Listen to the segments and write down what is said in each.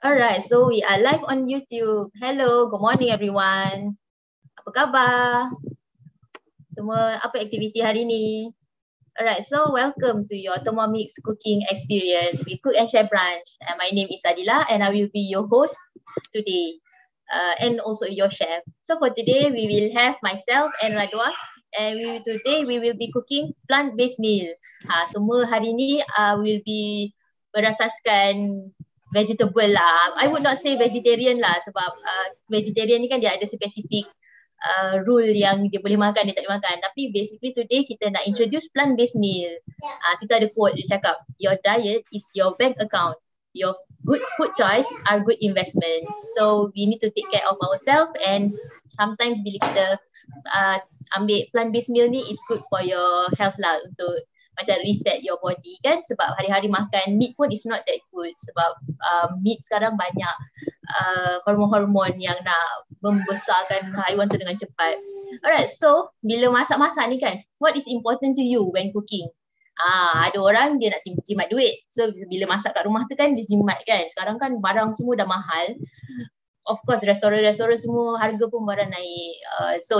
Alright, so we are live on YouTube. Hello, good morning everyone. Apa khabar? Semua apa aktiviti hari ni? Alright, so welcome to your Thermomix cooking experience with Cook and Share branch. My name is Adila and I will be your host today and also your chef. So for today, we will have myself and Radwa and today we will be cooking plant-based meal. Semua hari ni will be berasaskan vegetable lah. I would not say vegetarian lah sebab vegetarian ni kan dia ada spesifik rule yang dia boleh makan, dia tak boleh makan. Tapi basically today kita nak introduce plant-based meal. Situ ada quote dia cakap, your diet is your bank account. Your good food choice are good investment. So we need to take care of ourselves and sometimes bila kita ambil plant-based meal ni is good for your health lah, untuk macam reset your body kan, sebab hari-hari makan meat pun is not that good sebab meat sekarang banyak hormon-hormon yang nak membesarkan haiwan tu dengan cepat. Alright, so bila masak-masak ni kan, what is important to you when cooking? Ada orang dia nak jimat duit. So bila masak kat rumah tu kan dia jimat kan. Sekarang kan barang semua dah mahal. Of course restoran-restoran semua harga pun barang naik. So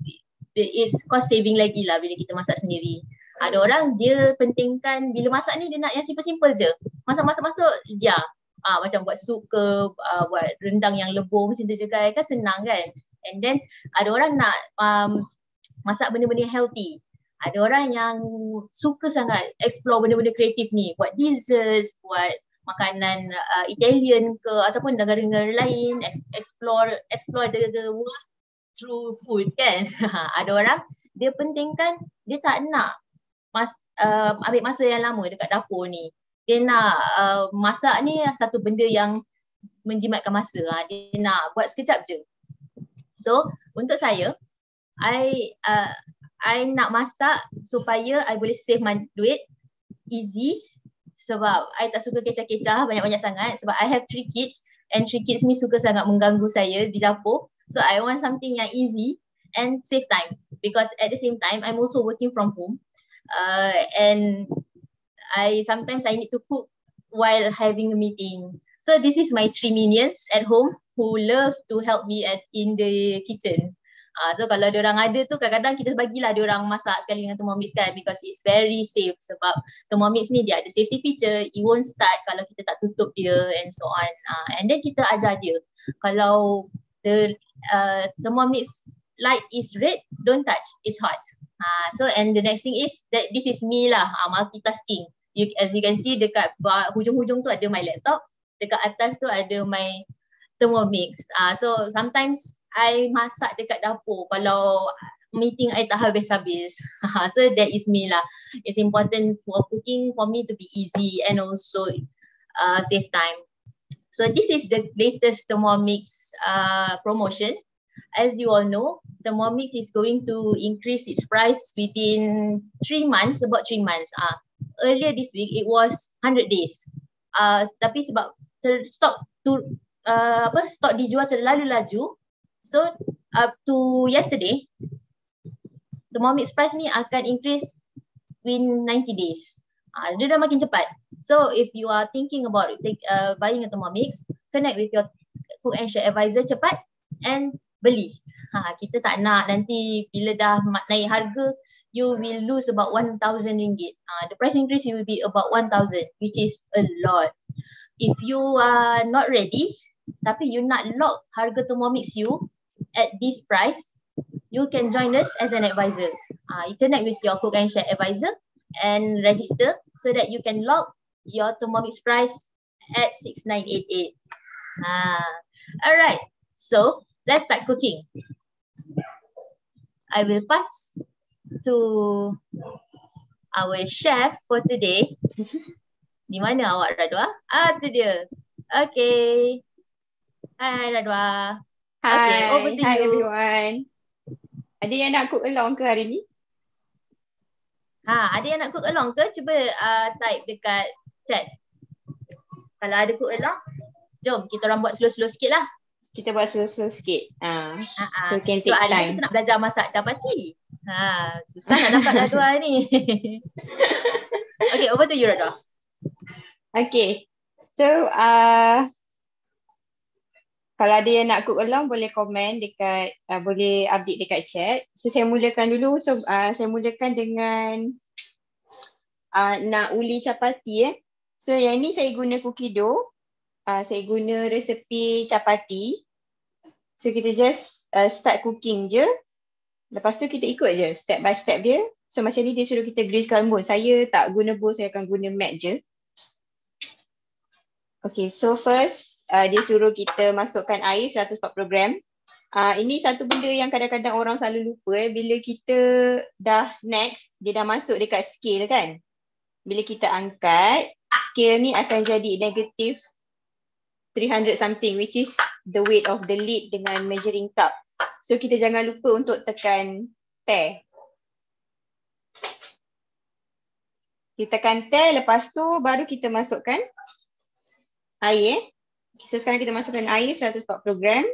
it's cost saving lagi lah bila kita masak sendiri. Ada orang dia pentingkan bila masak ni dia nak yang simple-simple je. Masak-masak dia macam buat sup ke, buat rendang yang lebur macam tu je kan senang kan. And then ada orang nak masak benda-benda healthy. Ada orang yang suka sangat explore benda-benda kreatif ni, buat desserts, buat makanan Italian ke ataupun negara-negara lain, explore the world through food kan. Ada orang dia pentingkan dia tak nak ambil masa yang lama dekat dapur ni. Dia nak masak ni satu benda yang menjimatkan masa. Dia nak buat sekejap je. So untuk saya, I nak masak supaya I boleh save duit, easy, sebab I tak suka kecah-kecah banyak-banyak sangat sebab I have 3 kids and 3 kids ni suka sangat mengganggu saya di dapur. So I want something yang easy and save time because at the same time I'm also working from home and sometimes I need to cook while having a meeting. So this is my 3 minions at home who loves to help me in the kitchen. So kalau diorang ada tu kadang-kadang kita bagilah diorang masak sekali dengan Thermomix kan, because it's very safe sebab Thermomix ni dia ada safety feature, it won't start kalau kita tak tutup dia and so on. And then kita ajar dia kalau the Thermomix light is red, don't touch, it's hot. So and the next thing is that this is me lah, multitasking. As you can see dekat hujung-hujung tu ada my laptop, dekat atas tu ada my Thermomix. So sometimes I masak dekat dapur kalau meeting I tak habis-habis. So that is me lah. It's important for cooking for me to be easy and also save time. So this is the latest Thermomix promotion. As you all know, Thermomix is going to increase its price within 3 months, about 3 months. Earlier this week it was 100 days. Tapi sebab stok dijual terlalu laju, so up to yesterday, Thermomix price ni akan increase within 90 days. Dia dah makin cepat. So if you are thinking about buying a Thermomix, connect with your Cook and Share advisor cepat and beli. Kita tak nak nanti bila dah naik harga, you will lose about 1,000 ringgit. The price increase will be about 1,000, which is a lot. If you are not ready, tapi you nak lock harga Thermomix you at this price, you can join us as an advisor. You connect with your Cook and Share advisor and register so that you can lock your Thermomix price at 6,988. Alright, so let's start cooking. I will pass to our chef for today. Di mana awak, Radwa? Tu dia. Okay. Hi Radwa. Hi, okay, over to hi you. Everyone. Ada yang nak cook along ke hari ni? Ada yang nak cook along ke? Cuba type dekat chat. Kalau ada cook along, jom kita orang buat slow-slow sikit lah. Kita buat slow-slow sikit. So can take hari time. ni kita nak belajar masak capati. Susah nak dapat Radwa ni. Okay, over to you Radwa. Okay. So Kalau ada yang nak cook along boleh komen dekat, boleh update dekat chat. So saya mulakan dulu. So saya mulakan dengan nak uli chapati So yang ni saya guna cookie dough. Saya guna resepi chapati. So kita just start cooking je. Lepas tu kita ikut je step by step dia. So macam ni dia suruh kita greasekan bone. Saya tak guna bowl, saya akan guna mat je. Okay, so first dia suruh kita masukkan air 140 gram. Ini satu benda yang kadang-kadang orang selalu lupa bila kita dah next, dia dah masuk dekat scale kan. Bila kita angkat, scale ni akan jadi negative 300 something, which is the weight of the lid dengan measuring cup. So kita jangan lupa untuk tekan tear. Kita tekan tear, lepas tu baru kita masukkan air. So sekarang kita masukkan air 140 gram.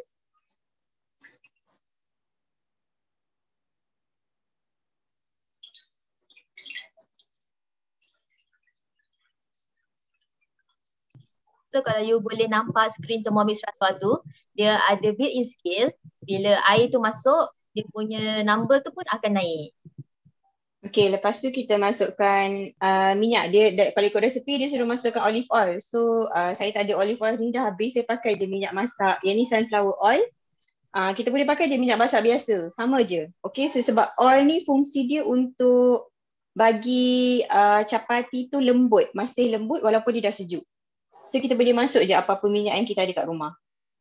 So kalau you boleh nampak skrin Thermomix Ratual tu, dia ada built-in scale. Bila air tu masuk, dia punya number tu pun akan naik. Okay, lepas tu kita masukkan minyak. Kalau ikut resepi, dia suruh masukkan olive oil. So saya tak ada olive oil ni, dah habis. Saya pakai je minyak masak. Yang ni sunflower oil. Kita boleh pakai je minyak masak biasa. Sama je. Okay, so sebab oil ni fungsi dia untuk bagi chapati tu lembut. Masih lembut walaupun dia dah sejuk. So kita boleh masuk je apa-apa minyak yang kita ada kat rumah.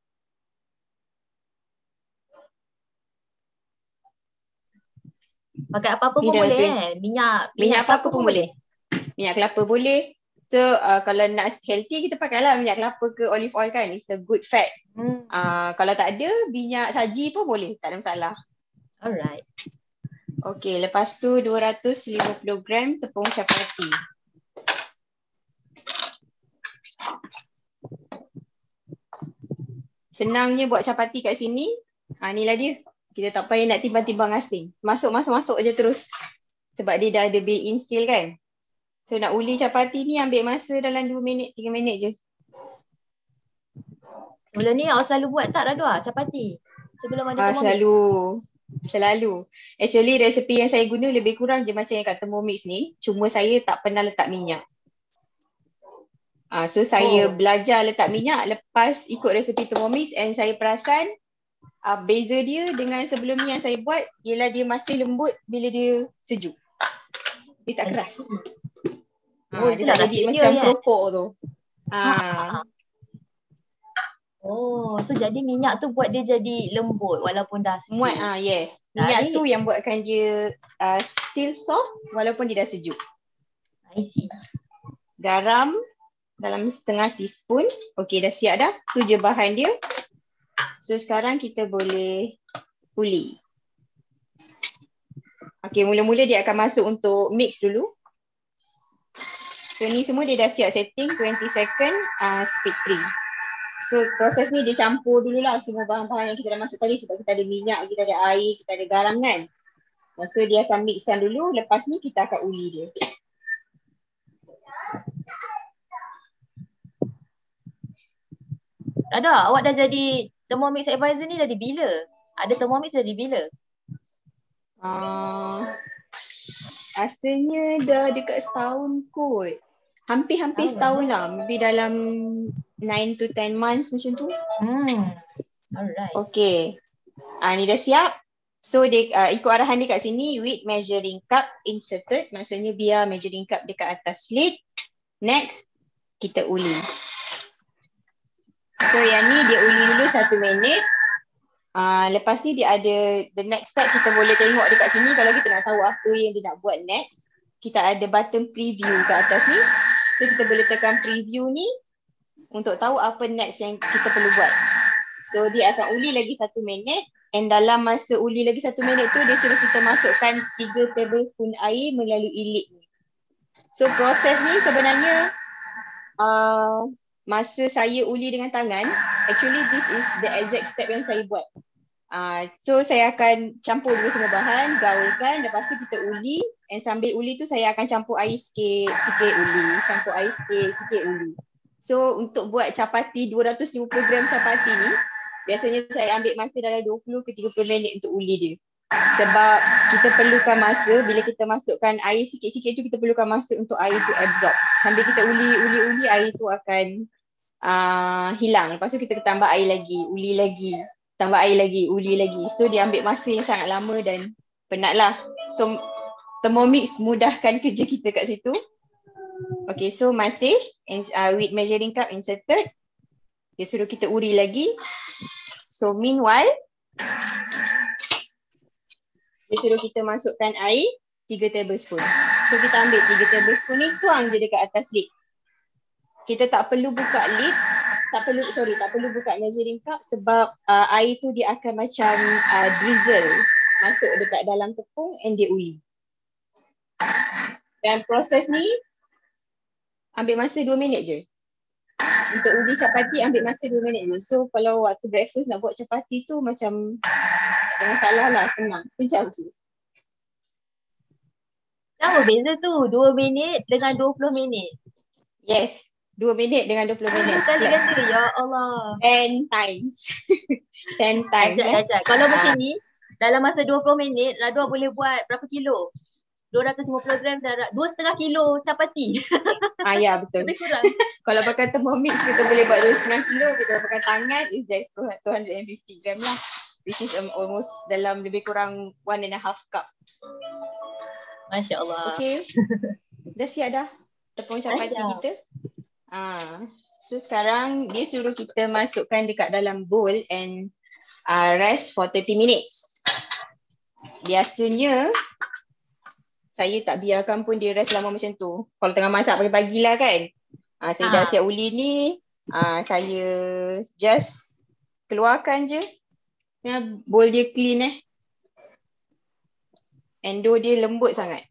Pakai apa-apa pun boleh Minyak apa-apa pun boleh. Minyak kelapa boleh. So kalau nak healthy kita pakailah minyak kelapa ke olive oil kan. It's a good fat. Kalau tak ada minyak saji pun boleh. Tak ada masalah. Alright. Okay, lepas tu 250 gram tepung chapati. Senangnya buat chapati kat sini. Inilah dia. Kita tak payah nak timbang-timbang asing. Masuk je terus. Sebab dia dah ada built-in scale kan. So nak uli chapati ni ambil masa dalam 2 minit, 3 minit je. Sebelum ni awak selalu buat tak Radwa chapati? Sebelum ada Thermomix? Selalu. Actually resepi yang saya guna lebih kurang je macam yang kat Thermomix ni. Cuma saya tak pernah letak minyak. So saya belajar letak minyak lepas ikut resepi Thermomix and saya perasan beza dia dengan sebelum ni yang saya buat ialah dia masih lembut bila dia sejuk. Dia tak keras. Dia tak jadi macam keropok tu. So jadi minyak tu buat dia jadi lembut walaupun dah sejuk. Yes. Minyak tu yang buatkan dia still soft walaupun dia dah sejuk. I see. Garam dalam setengah teaspoon. Okay, dah siap dah. Tu je bahan dia. So sekarang kita boleh uli. Okay, mula-mula dia akan masuk untuk mix dulu. So ni semua dia dah siap setting 20 second speed 3. So proses ni dia campur dululah semua bahan-bahan yang kita dah masuk tadi sebab kita ada minyak, kita ada air, kita ada garam kan. So dia akan mixkan dulu, lepas ni kita akan uli dia. Ada, awak dah jadi Thermomix advisor ni dari bila? Ada Thermomix dari bila? Rasanya dah dekat setahun kot. Hampir setahun lah. Maybe dalam 9 to 10 months macam tu. Alright. Okay. Ni dah siap. So dia ikut arahan dia kat sini. With measuring cup inserted. Maksudnya biar measuring cup dekat atas lid. Next, kita uli. So yang ni dia uli dulu 1 minit. Lepas ni dia ada the next step, kita boleh tengok dekat sini kalau kita nak tahu apa yang dia nak buat next. Kita ada button preview kat atas ni. So kita boleh tekan preview ni untuk tahu apa next yang kita perlu buat. So dia akan uli lagi 1 minit. And dalam masa uli lagi 1 minit tu dia suruh kita masukkan 3 tablespoon air melalui lid ni. So proses ni sebenarnya masa saya uli dengan tangan, actually this is the exact step yang saya buat. So saya akan campur dulu semua bahan, gaulkan, lepas tu kita uli. And sambil uli tu saya akan campur air sikit uli, campur air sikit uli. So untuk buat chapati 250 gram chapati ni, biasanya saya ambil masa dalam 20 ke 30 minit untuk uli dia. Sebab kita perlukan masa, bila kita masukkan air sikit-sikit tu, kita perlukan masa untuk air tu absorb. Sambil kita uli, air tu akan hilang. Lepas tu kita tambah air lagi, uli lagi, tambah air lagi, uli lagi. So dia ambil masa yang sangat lama dan penat lah. So Thermomix mudahkan kerja kita kat situ. Okay, so masih with measuring cup inserted. Dia suruh kita uri lagi. So meanwhile, dia suruh kita masukkan air 3 tablespoon. So kita ambil 3 tablespoon ni, tuang je dekat atas lid. Kita tak perlu buka lid, tak perlu buka measuring cup sebab air tu dia akan macam drizzle masuk dekat dalam tepung and dia uli. Dan proses ni ambil masa 2 minit je. Untuk uli chapati ambil masa 2 minit je. So kalau waktu breakfast nak buat chapati tu macam tak ada masalah lah, senang. Sekejap je. Apa beza tu? 2 minit dengan 20 minit. Yes. 2 minit dengan 20 minit. Ganda, ya Allah. 10 times. 10 times. Dahsyat. Kalau macam ni, dalam masa 20 minit, Radwa boleh buat berapa kilo? 250 gram dan 2,5 kilo chapati. Ya, betul. Lebih kurang. Kalau pakai Thermomix, kita boleh buat 2,5 kilo. Kita pakai tangan, is like 250 gram lah. Which is almost dalam lebih kurang 1.5 cup. Masya Allah. Okay. Dah siap dah tepung chapati kita. So sekarang dia suruh kita masukkan dekat dalam bowl and rest for 30 minutes. Biasanya saya tak biarkan pun dia rest lama macam tu. Kalau tengah masak pagi-pagi lah kan. Saya dah siap uli ni. Saya just keluarkan je. Bowl dia clean Endo dia lembut sangat.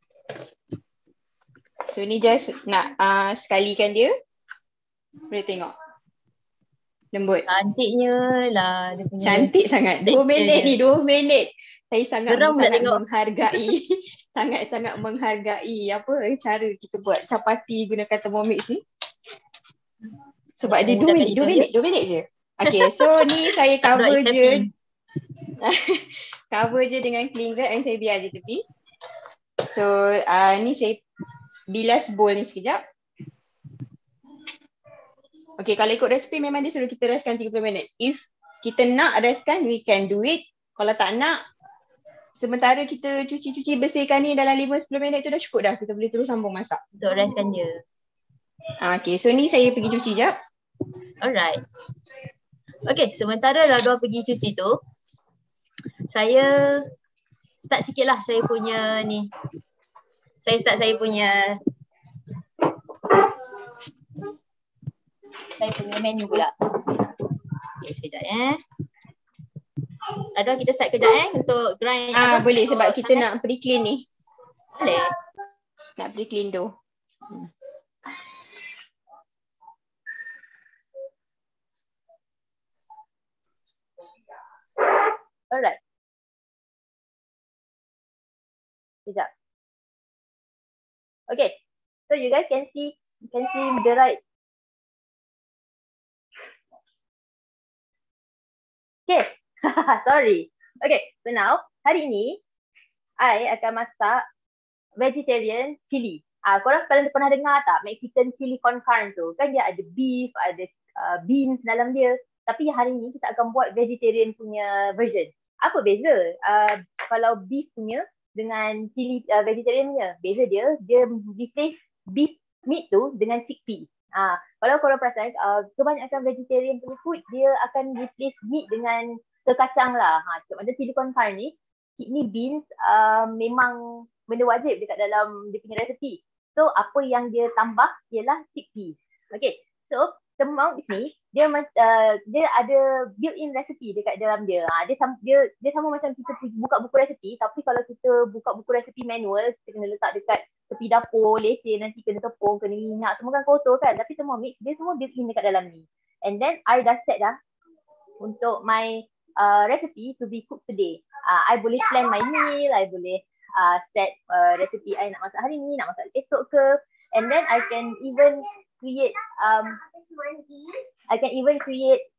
So ni just nak sekalikan dia. Boleh tengok. Lembut. Cantiknya lah. Dia punya cantik sangat. 2 minit ni, 2 minit. Saya sangat menghargai. Sangat-sangat menghargai apa cara kita buat chapati gunakan Thermomix ni. Sebab dia 2 minit je. Okay, so ni saya cover je. Cover je dengan cling wrap and saya biar je tepi. So ni saya bilas bowl ni sekejap. Okay, kalau ikut resipi memang dia suruh kita restkan 30 minit. If kita nak restkan, we can do it. Kalau tak nak, sementara kita cuci-cuci bersihkan ni dalam 5-10 minit tu dah cukup dah. Kita boleh terus sambung masak. Untuk restkan dia. Okay, so ni saya pergi cuci jap. Alright. Okay, sementara Radwa pergi cuci tu, saya start sikit lah saya punya ni. Saya punya menu pula. Okay, sekejap Radwa kita start kejap untuk grind. Boleh sebab kita nak pre-clean ni. Boleh. Nak pre-clean tu. Alright. Sekejap. Okay. So you guys can see the right. Okay. Sorry. Okay. So now hari ni I akan masak vegetarian chili. Korang pernah dengar tak Mexican chili con carne tu? Kan dia ada beef, ada beans dalam dia. Tapi hari ni kita akan buat vegetarian punya version. Apa beza? Kalau beef punya dengan chili vegetarian punya, beza dia replace beef meat tu dengan chickpea. Kalau korang perasan, kebanyakan vegetarian punya food, dia akan replace meat dengan kacang lah. Macam chili con carne ni, kidney beans memang benda wajib dekat dalam dia punya resepi. So, apa yang dia tambah ialah chickpea. Okay, so Thermomix ni, dia ada built-in recipe dekat dalam dia. Dia sama macam kita buka buku resepi, tapi kalau kita buka buku resepi manual, kita kena letak dekat tepi dapur, leceh, nanti kena tepung, kena minyak, semua kan kotor kan. Tapi Thermomix, dia semua built-in dekat dalam ni. And then, I dah set dah untuk my recipe to be cooked today. I boleh plan my meal, I boleh set recipe I nak masak hari ni, nak masak esok ke. And then, I can even create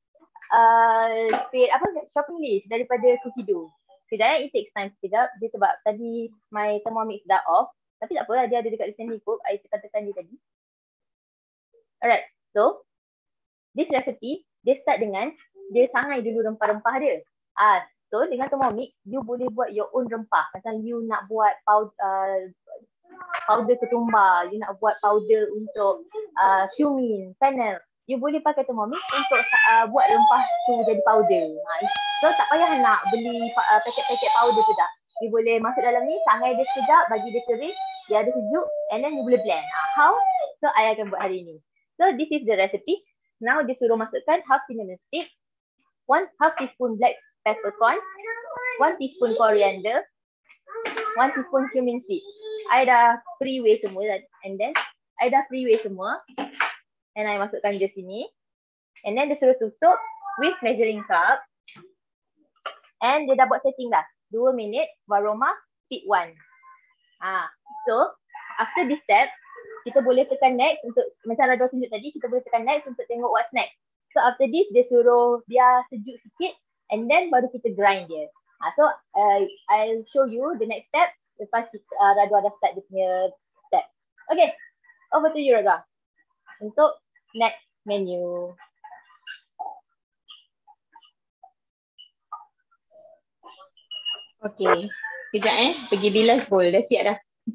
shopping list daripada Cookie Dough. Sekejap, it takes time sekejap. Dia sebab tadi my Thermomix dah off. Tapi tak apa, dia ada dekat sini kot. I tekan dia tadi. Alright, so this recipe, dia start dengan dia sangai dulu rempah-rempah dia. So dengan Thermomix, you boleh buat your own rempah. Macam you nak buat powder ketumbar, you nak buat powder untuk cumin, fennel. You boleh pakai Thermomix untuk buat rempah tu jadi powder. So tak payah nak beli paket-paket powder tu dah. You boleh masuk dalam ni, sangai dia sekejap, bagi dia kering, dia ada sejuk, and then you boleh blend. How? So I akan buat hari ni. So this is the recipe. Now dia suruh masukkan half cinnamon stick, 1/2 teaspoon black peppercorn, 1 teaspoon coriander, 1 teaspoon cumin seed. I dah pre-weigh semua and then I dah pre-weigh semua. And I masukkan dia sini. And then dia suruh tutup with measuring cup. And dia dah buat setting dah. 2 minit, aroma, speed 1. So, after this step, kita boleh tekan next untuk, macam Radwa tunjuk tadi, kita boleh tekan next untuk tengok what's next. So, after this, dia suruh dia sejuk sikit. And then baru kita grind dia. So, I'll show you the next step. Lepas Radwa dah start dia punya step. Okay, over to you Radwa. Untuk next menu. Okay, kejap pergi bilas bowl, dah siap dah.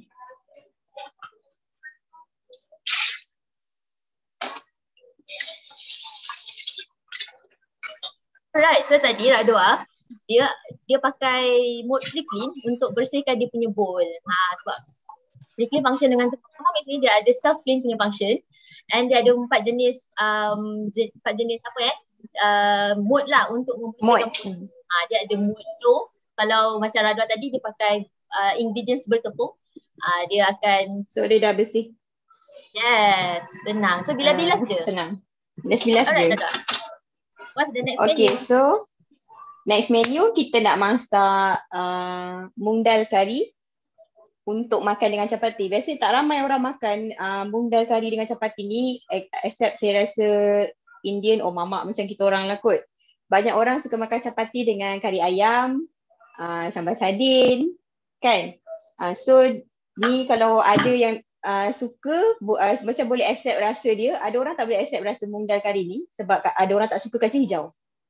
Alright, so tadi Radwa dia pakai mode pre-clean untuk bersihkan dia punya bowl. Sebab pre-clean function dengan Thermomix ni dia ada self-clean punya function. And dia ada 4 jenis mode lah untuk membersihkan. Dia ada mode low. Kalau macam Radwa tadi dia pakai ingredients bertepung. Dia akan, so dia dah bersih. Yes, senang. So bilas-bilas je. Senang. Bilas-bilas je. Radwa. What's the next menu? Okay, so next menu kita nak masak mung dal kari untuk makan dengan capati. Biasanya tak ramai orang makan mung dal kari dengan capati ni, except saya rasa Indian or mamak macam kita orang lah kot. Banyak orang suka makan capati dengan kari ayam, sambal sardin, kan? So ni kalau ada yang suka, macam boleh accept rasa dia. Ada orang tak boleh accept rasa mung dal kari ni sebab ada orang tak suka kacang hijau.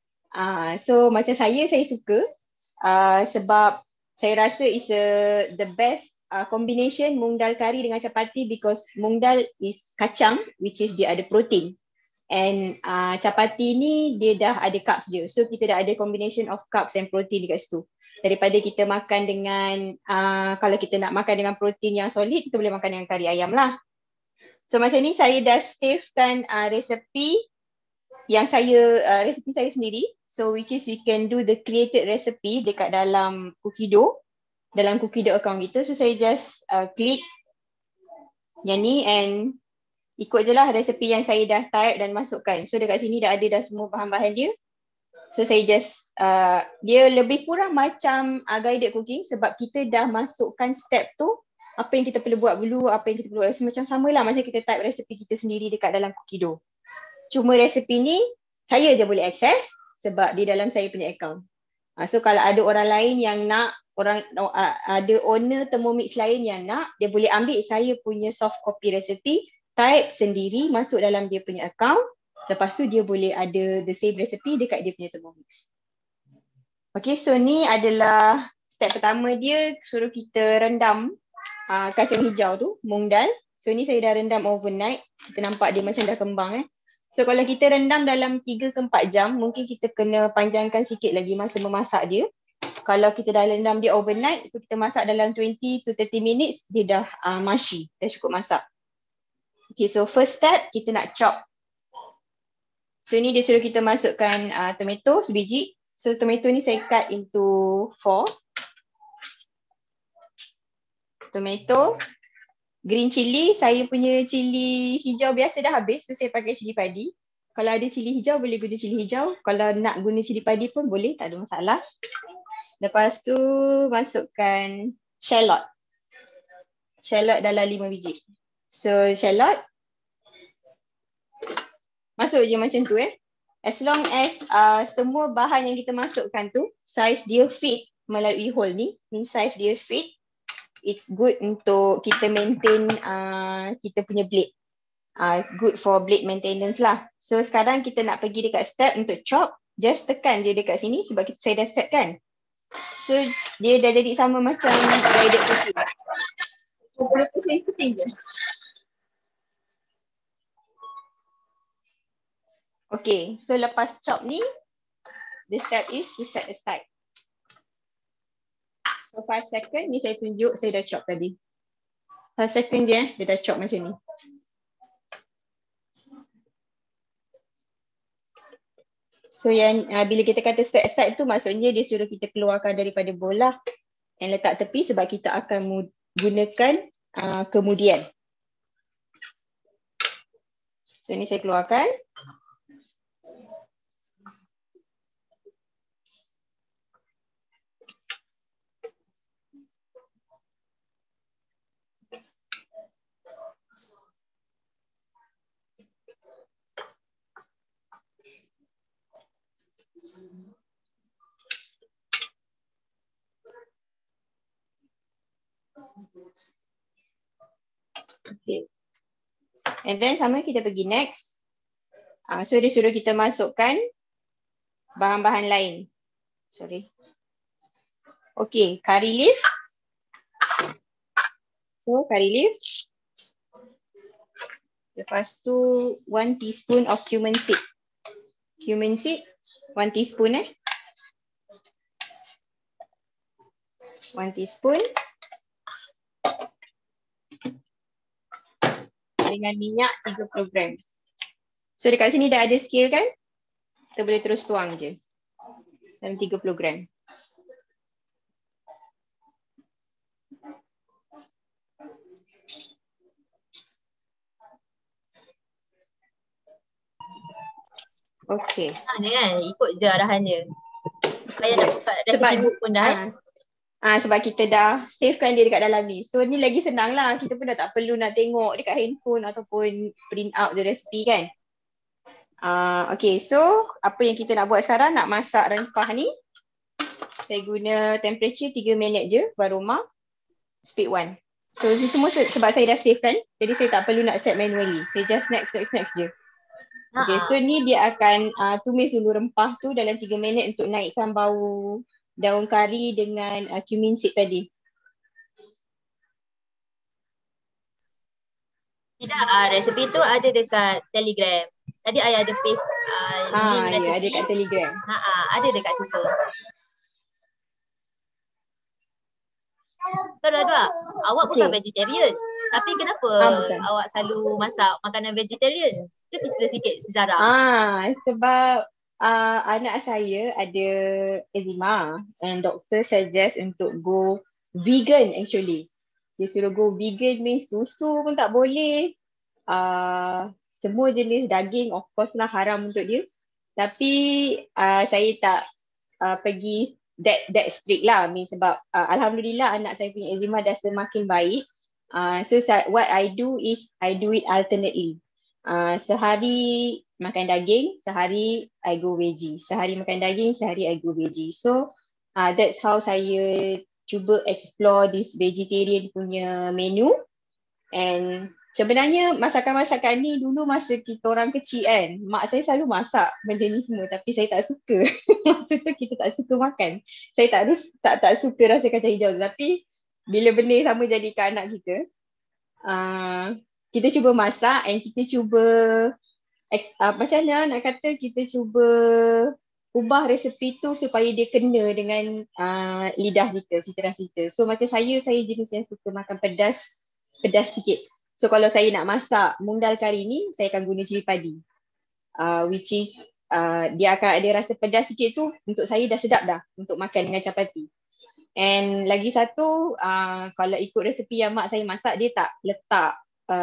So macam saya suka sebab saya rasa is the best combination mung dal kari dengan capati, because mung dal is kacang, which is dia ada protein, and capati ni dia dah ada carbs dia. So kita dah ada combination of carbs and protein dekat situ. Daripada kita makan dengan kalau kita nak makan dengan protein yang solid, kita boleh makan dengan kari ayam lah. So macam ni saya dah savekan resepi yang resepi saya sendiri. So which is we can do the created recipe dekat dalam Cookie Dough, dalam Cookie Dough account kita. So saya just klik yang ni and ikut je lah resepi yang saya dah type dan masukkan. So dekat sini dah ada dah semua bahan-bahan dia. So saya just dia lebih kurang macam guided cooking sebab kita dah masukkan step tu, apa yang kita perlu buat dulu, apa yang kita perlu buat. So, macam samalah macam kita type resepi kita sendiri dekat dalam Cookie Dough. Cuma resepi ni saya je boleh access sebab di dalam saya punya account. So kalau ada orang lain yang nak, ada owner Thermomix lain yang nak, dia boleh ambil saya punya soft copy recipe, type sendiri, masuk dalam dia punya account. Lepas tu dia boleh ada the same recipe dekat dia punya Thermomix. Okay, so ni adalah step pertama dia, suruh kita rendam kacang hijau tu, mung dal. So ni saya dah rendam overnight. Kita nampak dia macam dah kembang So kalau kita rendam dalam 3 ke 4 jam, mungkin kita kena panjangkan sikit lagi masa memasak dia. Kalau kita dah rendam dia overnight, so kita masak dalam 20 to 30 minutes, dia dah mushy, dah cukup masak. Okay, so first step, kita nak chop. So ni dia suruh kita masukkan tomato sebiji. So tomato ni saya cut into 4. Tomato. Green chili, saya punya cili hijau biasa dah habis, so saya pakai cili padi. Kalau ada cili hijau, boleh guna cili hijau. Kalau nak guna cili padi pun boleh, tak ada masalah. Lepas tu, masukkan shallot. Shallot dalam 5 biji. So, shallot. Masuk je macam tu As long as semua bahan yang kita masukkan tu size dia fit melalui hole ni, size dia fit, it's good untuk kita maintain kita punya blade. Good for blade maintenance lah. So sekarang kita nak pergi dekat step untuk chop, just tekan je dekat sini sebab saya dah set kan. So dia dah jadi sama macam guided cooking. Boleh pusing-pusing je. Okay, so lepas chop ni, the step is to set aside. So 5 second, ni saya tunjuk saya dah chop tadi. 5 second je dia dah chop macam ni. So yang bila kita kata set aside tu maksudnya dia suruh kita keluarkan daripada bola and letak tepi sebab kita akan gunakan kemudian. So ni saya keluarkan. Okay. And then sama kita pergi next. So dia suruh kita masukkan bahan-bahan lain. Sorry. Okay, curry leaf. So curry leaf. Lepas tu 1 teaspoon of cumin seed. Cumin seed 1 teaspoon 1 teaspoon. Dengan minyak 30 gram. So dekat sini dah ada scale kan? Kita boleh terus tuang je. Dalam 30 gram. Okay. Ni kan, ikut je arahan dia. Payah nak buka resipi book pun dah. Sebab kita dah savekan dia dekat dalam ni. So ni lagi senang lah. Kita pun dah tak perlu nak tengok dekat handphone ataupun print out the recipe kan. Okay, so apa yang kita nak buat sekarang, nak masak rempah ni. Saya guna temperature 3 minit je, aroma, speed 1. So ini semua sebab saya dah save kan. Jadi saya tak perlu nak set manually. Saya just next je. Okay, so ni dia akan tumis dulu rempah tu dalam 3 minit untuk naikkan bau daun kari dengan cumin seed tadi. Tidak, resepi tu ada dekat Telegram. Tadi I ada paste link resepi. Ya, ada dekat Telegram. Ada dekat situ. So Dua, awak bukan vegetarian. Tapi kenapa awak selalu masak makanan vegetarian? Cerita sikit sejarah. Sebab anak saya ada eczema and doktor suggest untuk go vegan actually. Dia suruh go vegan means susu pun tak boleh. Semua jenis daging of course lah haram untuk dia. Tapi saya tak pergi that strict lah. Sebab alhamdulillah anak saya punya eczema dah semakin baik. So what I do is I do it alternately. Sehari makan daging, sehari I go veggie. Sehari makan daging, sehari I go veggie. So that's how saya cuba explore this vegetarian punya menu. And sebenarnya masakan-masakan ni dulu masa kita orang kecil kan, mak saya selalu masak benda ni semua tapi saya tak suka. Masa tu kita tak suka makan. Saya tak suka rasa kacang hijau. Tapi bila benda sama jadi ke anak kita, kita cuba masak and kita cuba macam mana nak kata, kita cuba ubah resepi tu supaya dia kena dengan lidah kita, cita rasa kita. So macam saya jenis yang suka makan pedas sikit. So kalau saya nak masak mung dal kari ni, saya akan guna cili padi. Which is dia akan ada rasa pedas sikit tu, untuk saya dah sedap dah untuk makan dengan capati. And lagi satu, kalau ikut resepi yang mak saya masak, dia tak letak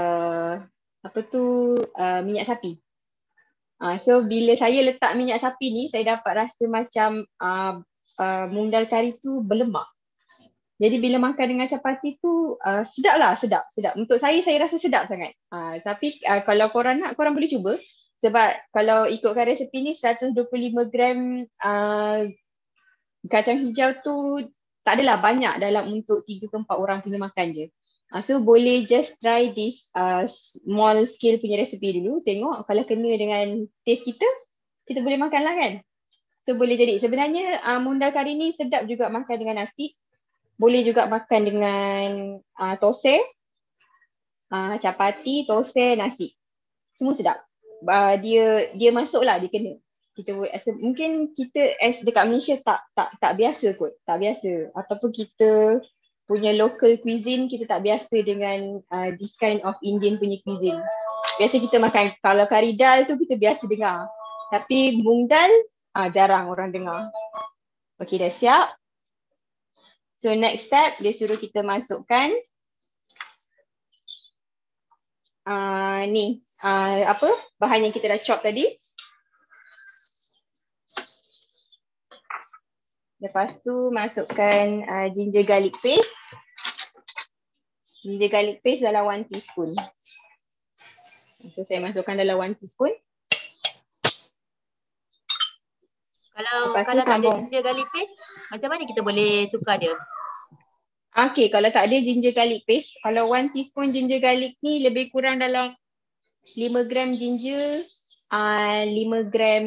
minyak sapi. So bila saya letak minyak sapi ni, saya dapat rasa macam mung dal kari tu berlemak. Jadi bila makan dengan capati tu sedap. Untuk saya rasa sedap sangat. Tapi kalau korang nak, korang boleh cuba. Sebab kalau ikutkan resepi ni 125 gram kacang hijau tu tak adalah banyak dalam untuk 3 ke 4 orang punya makan je. So boleh just try this small scale punya resepi dulu. Tengok kalau kena dengan taste kita, kita boleh makan lah kan. So boleh jadi. Sebenarnya mundal kari ni sedap juga makan dengan nasi. Boleh juga makan dengan tosai, chapati, tosai, nasi. Semua sedap. Dia masuk lah, dia kena. Kita mungkin kita dekat Malaysia tak biasa kot, tak biasa. Ataupun kita punya local cuisine, kita tak biasa dengan this kind of Indian punya cuisine. Biasa kita makan, kalau kari dal tu kita biasa dengar. Tapi mung dal jarang orang dengar. Okay, dah siap. So next step, dia suruh kita masukkan bahan yang kita dah chop tadi. Lepas tu masukkan ginger garlic paste. Ginger garlic paste dalam 1 teaspoon. So saya masukkan dalam 1 teaspoon. Kalau tak ada ginger garlic paste, macam mana kita boleh tukar dia? Okay, kalau tak ada ginger garlic paste, kalau 1 teaspoon ginger garlic ni lebih kurang dalam 5 gram ginger, 5 gram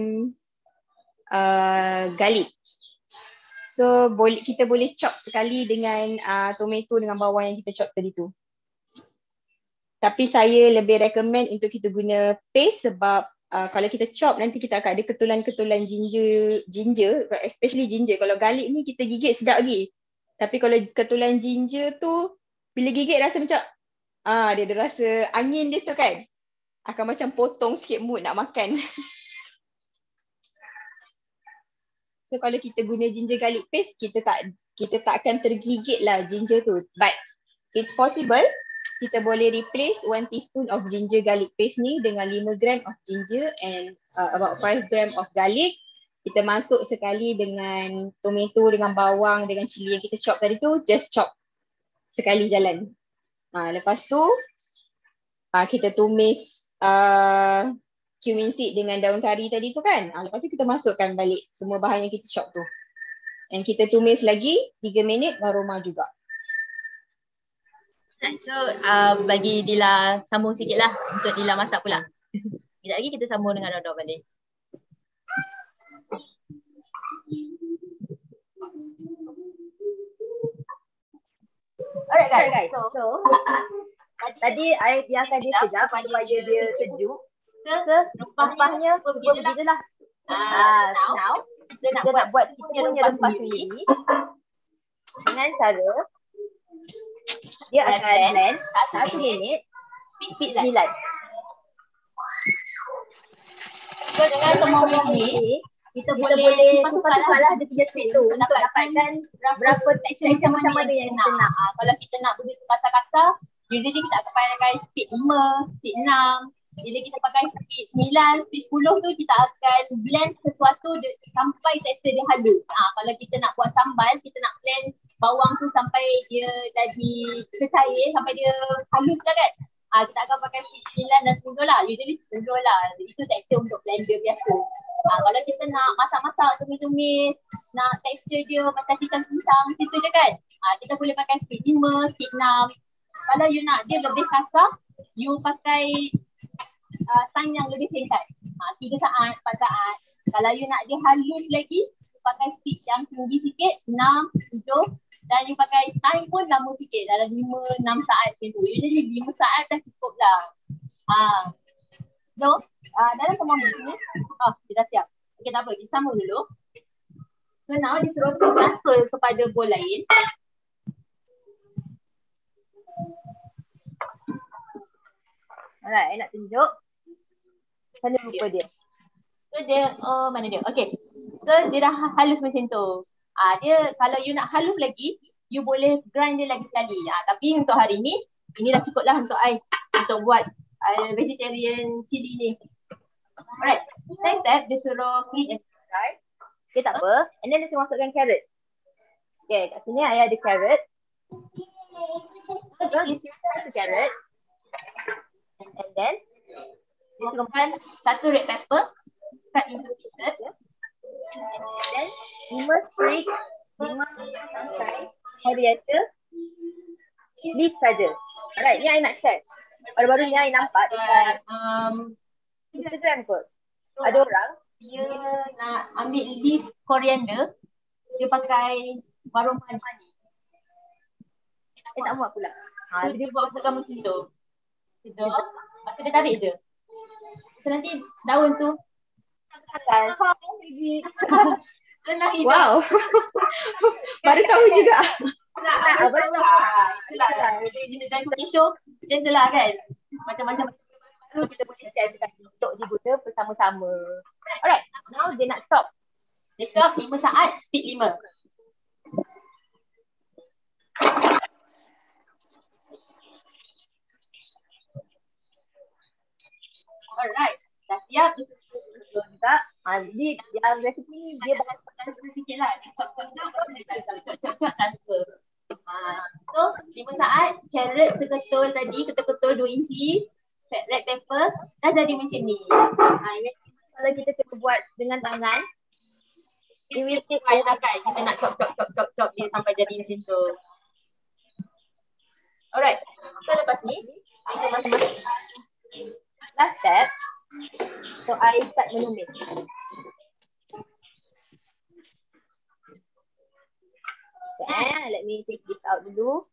garlic. So kita boleh chop sekali dengan tomato dengan bawang yang kita chop tadi tu. Tapi saya lebih recommend untuk kita guna paste sebab kalau kita chop nanti kita akan ada ketulan-ketulan ginger, especially ginger. Kalau garlic ni kita gigit sedap lagi. Tapi kalau ketulan ginger tu bila gigit rasa macam dia ada rasa angin dia tu kan. Akan macam potong sikit mood nak makan. So kalau kita guna ginger garlic paste, kita tak akan tergigit lah ginger tu. But it's possible kita boleh replace 1 teaspoon of ginger garlic paste ni dengan 5 gram of ginger and about 5 gram of garlic. Kita masuk sekali dengan tomato, dengan bawang, dengan cili yang kita chop tadi tu, just chop sekali jalan. Lepas tu kita tumis cumin seed dengan daun kari tadi tu kan. Lepas tu kita masukkan balik semua bahan yang kita chop tu. And kita tumis lagi 3 minit aroma juga. So bagi Dila sambung sikit lah untuk Dila masak pula. Sekejap lagi kita sambung dengan Rodo balik. Alright guys, so tadi I biarkan dia sekejap supaya dia sejuk. Rempahnya begini je lah. Now kita nak buat kita punya rempah sendiri dengan cara dia akan blend 1 minit speed 9. So dengan semua ni kita boleh tukar-tukarlah dia punya speed tu untuk dapatkan berapa tekstur macam mana yang kita nak. Kalau kita nak begitu kasar-kasar, usually kita akan pakai speed 5, speed 6. Bila kita pakai speed 9, speed 10 tu kita akan blend sesuatu sampai tekstur dia halus. Kalau kita nak buat sambal, kita nak blend bawang tu sampai dia jadi cair, sampai dia halus lah kan. Kita akan pakai speed 9 dan 10 lah. Usually 10 lah. Itu tekstur untuk blender biasa. Kalau kita nak masak-masak, tumis-tumis, nak tekstur dia macam pisang-pisang macam tu je kan. Kita boleh pakai speed 5, speed 6. Kalau you nak dia lebih kasar, you pakai time yang lebih singkat. 3 saat, 4 saat. Kalau you nak dia halus lagi, pakai speed yang tinggi sikit, 6, 7. Dan you pakai time pun lama sikit, dalam 5, 6 saat macam tu. Usually 5 saat dah cukup lah. So, dalam thermomix ni, kita dah siap. Okay, tak apa, kita sambung dulu. So now disuruh transfer kepada bowl lain. Alright, I nak tunjuk. Sana rupa dia. So dia, mana dia? Okay. So dia dah halus macam tu. Dia kalau you nak halus lagi, you boleh grind dia lagi sekali. Tapi untuk hari ni, ini dah cukup lah untuk I untuk buat vegetarian chili ni. Alright. Next step, dia suruh clean and dry. Okay, tak apa. And then dia suruh masukkan carrot. Okay, kat sini I ada carrot. So, isi satu carrot. And then Dia suruhkan 1 red pepper, cut into pieces. then 5 sprig, 5 tangkai coriander, leaf saja. Alright, ni I nak check. Baru-baru ni I nampak dekat Instagram kot. Ada orang dia nak ambil leaf coriander, dia pakai warung mani. tak muat pula. Dia buat macam tu. Gitu. Masa dia tarik je. So nanti daun tu Kan? kena hidup. Wow. Baru tahu juga. Itulah. Dia jadi cooking show macam tu lah kan. Macam-macam Baru kita boleh share dekat untuk diguna bersama-sama. Alright, now dia nak stop. dia chop 5 saat, speed 5. Alright, dah siap. Betul juga. Jadi yang resipi ni dia bahas Transfer sikit lah. Dia chop, transfer. So, 5 saat, carrot seketul tadi, ketul-ketul 2 inci, red pepper, dah jadi macam ni. kalau kita kena buat dengan tangan, it will take Lah kan, kita nak chop dia sampai jadi macam tu. Alright, so lepas ni, kita masuk last step. So I start menumis. Let me take this out dulu.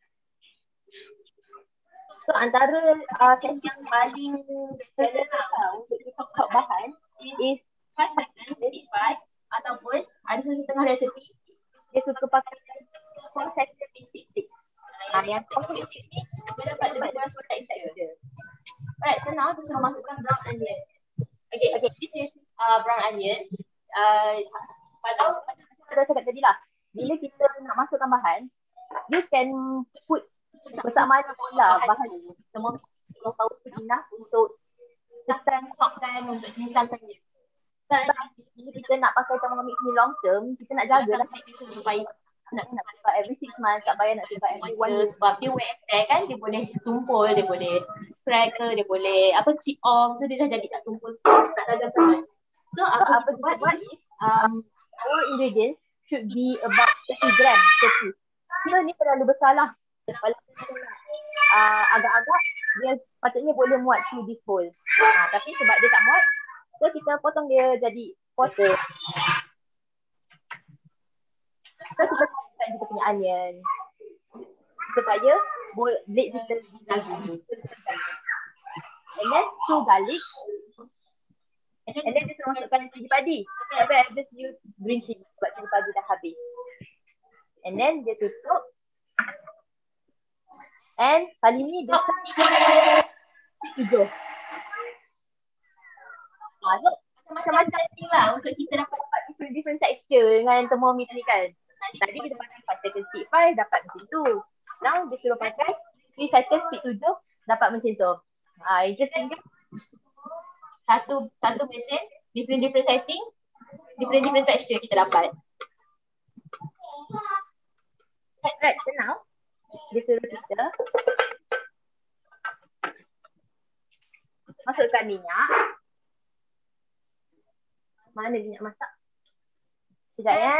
So antara yang paling untuk kita chop bahan is 5 seconds, speed 5, ataupun ada setengah resepi, dia suka pakai 4 seconds speed 6. yang Speed 6 ni, dia dapat lebih kurang suara texture. Alright, so now kita suruh masukkan brown onion. Okay, this is brown onion. Kalau dah cakap tadi lah, bila kita nak masukkan bahan, you can put bersamaan lah bahan tu. Semua tahu enough untuk chopkan untuk cincangkan dia. bila kita nak pakai tamago mix ni long term, kita nak jaga lah Supaya nak simpan every 6 months, tak payah nak simpan every 1 year. sebab dia wear and tear kan, dia boleh tumpul, dia boleh crack ke, dia boleh chip off, so dia dah jadi tak tumpul, tak tajam sangat. So apa kita buat is our ingredients should be about 30 gram per piece. Kira ni terlalu besar lah. Kalau kita nak agak-agak, dia patutnya boleh muat through this hole. Tapi sebab dia tak muat, so kita potong dia jadi quarter. So kita potongkan kita punya onion supaya blade kita jaga. And then 2 garlic. And then kita masukkan cili padi. Tapi I just use green chili sebab cili padi dah habis. And then dia tutup. And kali ni dia hijau. macam-macam setting lah untuk kita dapat different texture dengan Thermomix ni kan. Tadi kita pakai 5 seconds speed 5 dapat macam tu. Now dia suruh pakai 3 seconds speed 7 dapat macam tu. Interesting kan? Satu mesin, different setting, different texture kita dapat. Right, so now dia suruh kita masukkan minyak. Mana minyak masak? Sekejap ya.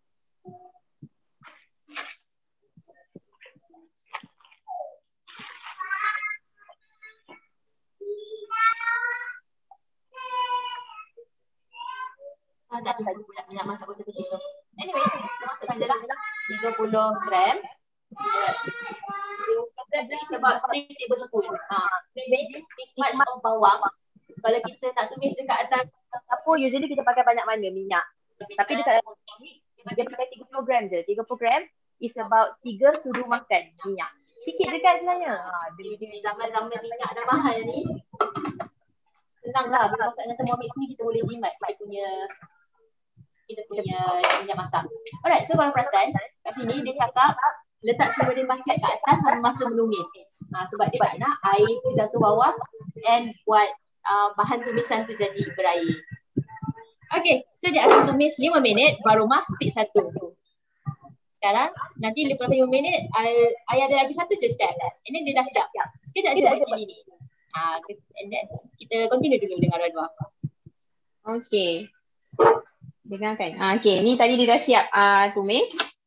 Tak ada lagi pula minyak masak betul kecil tu. Anyway, kita masukkan je lah 30 gram. 30 gram is about 3 tablespoon. Then this much of bawang. Kalau kita nak tumis dekat atas Apa usually kita pakai banyak mana minyak. Tapi dekat dalam dia pakai 30 gram je. 30 gram is about 3 sudu makan minyak. Sikit je kan sebenarnya. di zaman-zaman minyak dah mahal ni. Senanglah bila masak dengan Thermomix ni kita boleh jimat kita punya minyak masak. Alright, so kalau perasan kat sini dia cakap letak sumber basket kat atas sama masa menumis. Sebab dia tak nak air tu jatuh bawah and buat bahan tumisan tu jadi berair. Okay, so dia akan tumis 5 minit baru speed 1. Sekarang nanti lepas 5 minit I ada lagi satu je step. Ini dia dah siap. Sekejap je buat cili ni. And then kita continue dulu dengan Radwa. Okay. Dengarkan. Okay, ni tadi dia dah siap tumis.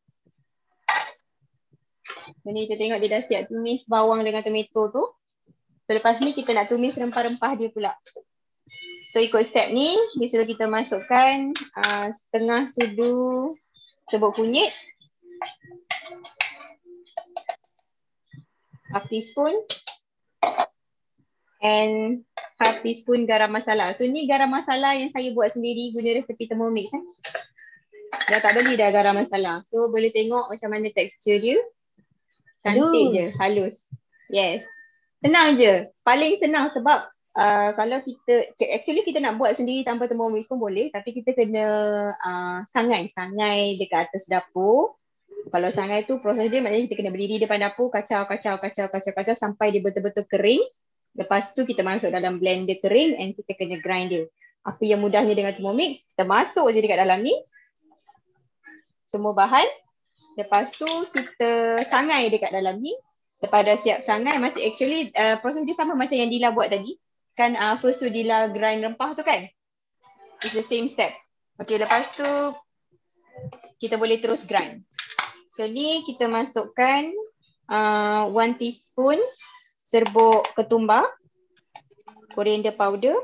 Ni kita tengok dia dah siap tumis bawang dengan tomato tu. So, lepas ni kita nak tumis rempah-rempah dia pula. So ikut step ni, dia suruh kita masukkan setengah sudu serbuk kunyit, half teaspoon and half teaspoon garam masala. So ni garam masala yang saya buat sendiri guna resepi Thermomix. Dah tak beli dah garam masala. So boleh tengok macam mana tekstur dia. Cantik je, halus. Yes. Senang je. Paling senang sebab kalau actually kita nak buat sendiri tanpa Thermomix pun boleh, tapi kita kena sangai dekat atas dapur. Kalau sangai tu proses dia maknanya kita kena berdiri depan dapur, kacau sampai dia betul-betul kering. Lepas tu kita masuk dalam blender kering and kita kena grind dia. Apa yang mudahnya dengan Thermomix, kita masuk je dekat dalam ni semua bahan. Lepas tu kita sangai dekat dalam ni. Lepas dah siap sangai, macam actually proses dia sama macam yang Dila buat tadi. Kan first tu Dila grind rempah tu kan. It's the same step. Okay, lepas tu kita boleh terus grind. So ni kita masukkan 1 teaspoon serbuk ketumbar, coriander powder,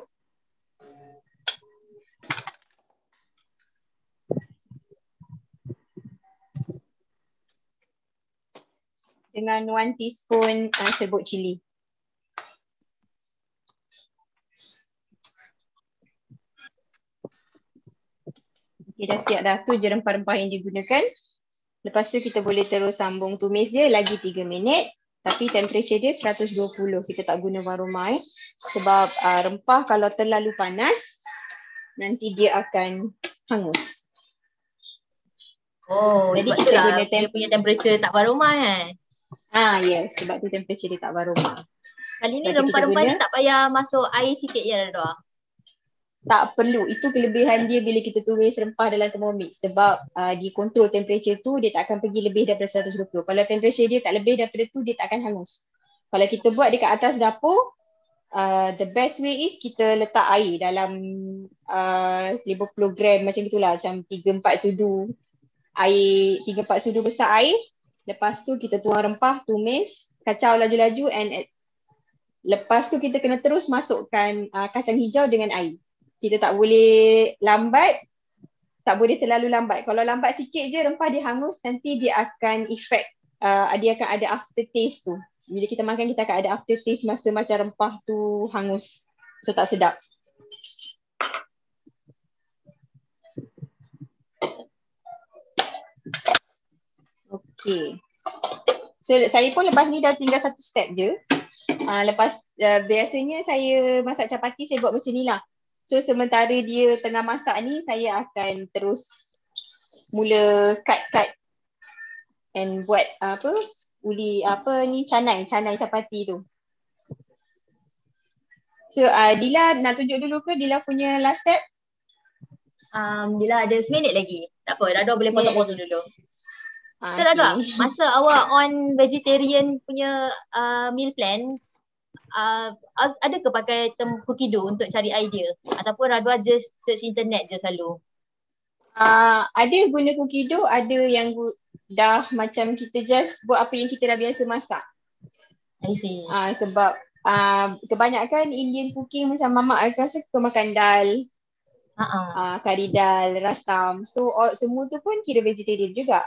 dengan 1 teaspoon serbuk cili. Okay, dah siap dah. Tu je rempah-rempah yang digunakan. Lepas tu kita boleh terus sambung tumis dia lagi 3 minit. Tapi temperature dia 120. Kita tak guna warumah sebab rempah kalau terlalu panas nanti dia akan hangus. Oh, jadi kita guna dia punya temperature tak warumah Yes, sebab tu temperature dia tak warumah. Kali ni rempah-rempah ni tak payah masuk air sikit je Radwa. Tak perlu. Itu kelebihan dia bila kita tumis rempah dalam Thermomix. Sebab dia control temperature tu, dia tak akan pergi lebih daripada 120. Kalau temperature dia tak lebih daripada tu, dia tak akan hangus. Kalau kita buat dekat atas dapur, the best way is kita letak air dalam 50 gram macam itulah. Macam 3-4 sudu air, 3-4 sudu besar air. Lepas tu kita tuang rempah, tumis, kacau laju-laju and lepas tu kita kena terus masukkan kacang hijau dengan air. Kita tak boleh lambat, tak boleh terlalu lambat. Kalau lambat sikit je rempah dia hangus, nanti dia akan effect, dia akan ada aftertaste tu. Bila kita makan kita akan ada aftertaste masa macam rempah tu hangus. So tak sedap. Okay. So saya pun lepas ni dah tinggal satu step je. Lepas biasanya saya masak capati saya buat macam ni lah. So sementara dia tengah masak ni, saya akan terus mula cut and buat canai capati tu. So Dila nak tunjuk dulu ke Dila punya last step? Dila ada 1 minit lagi. Tak apa, Radwa boleh potong-potong dulu. So Radwa, masa awak on vegetarian punya meal plan, ada ke pakai Cookido untuk cari idea? Ataupun Radwa just search internet je selalu? Ada guna Cookido, ada yang dah macam kita just buat apa yang kita dah biasa masak. I see. Sebab kebanyakan Indian cooking macam Mama akan suka makan dal, kari dal, rasam. So semua tu pun kira vegetarian juga.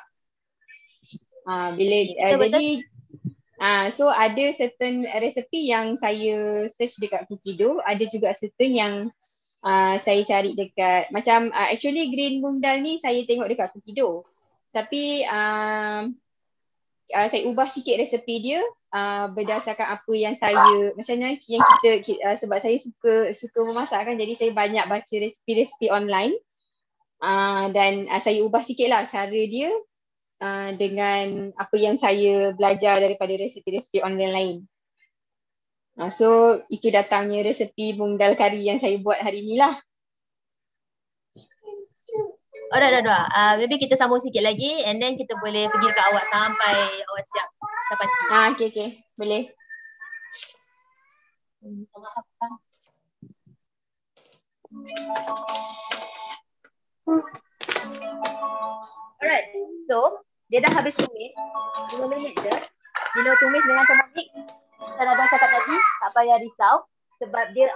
Jadi so ada certain resipi yang saya search dekat Cookido, ada juga certain yang saya cari dekat macam actually green mung dal ni saya tengok dekat Cookido. Tapi saya ubah sikit resepi dia berdasarkan apa yang saya macam yang kita sebab saya suka memasak kan, jadi saya banyak baca resepi-resepi online dan saya ubah sikit lah cara dia dengan apa yang saya belajar daripada resepi-resepi online lain. So itu datangnya resepi mung dal kari yang saya buat hari ni lah. Alright, maybe kita sambung sikit lagi and then kita boleh pergi dekat awak sampai awak siap capati. Okay, boleh. Alright, so dia dah habis tumis 5 minit je. Bila tumis dengan Thermomix, saya dah cakap tadi, tak payah risau sebab dia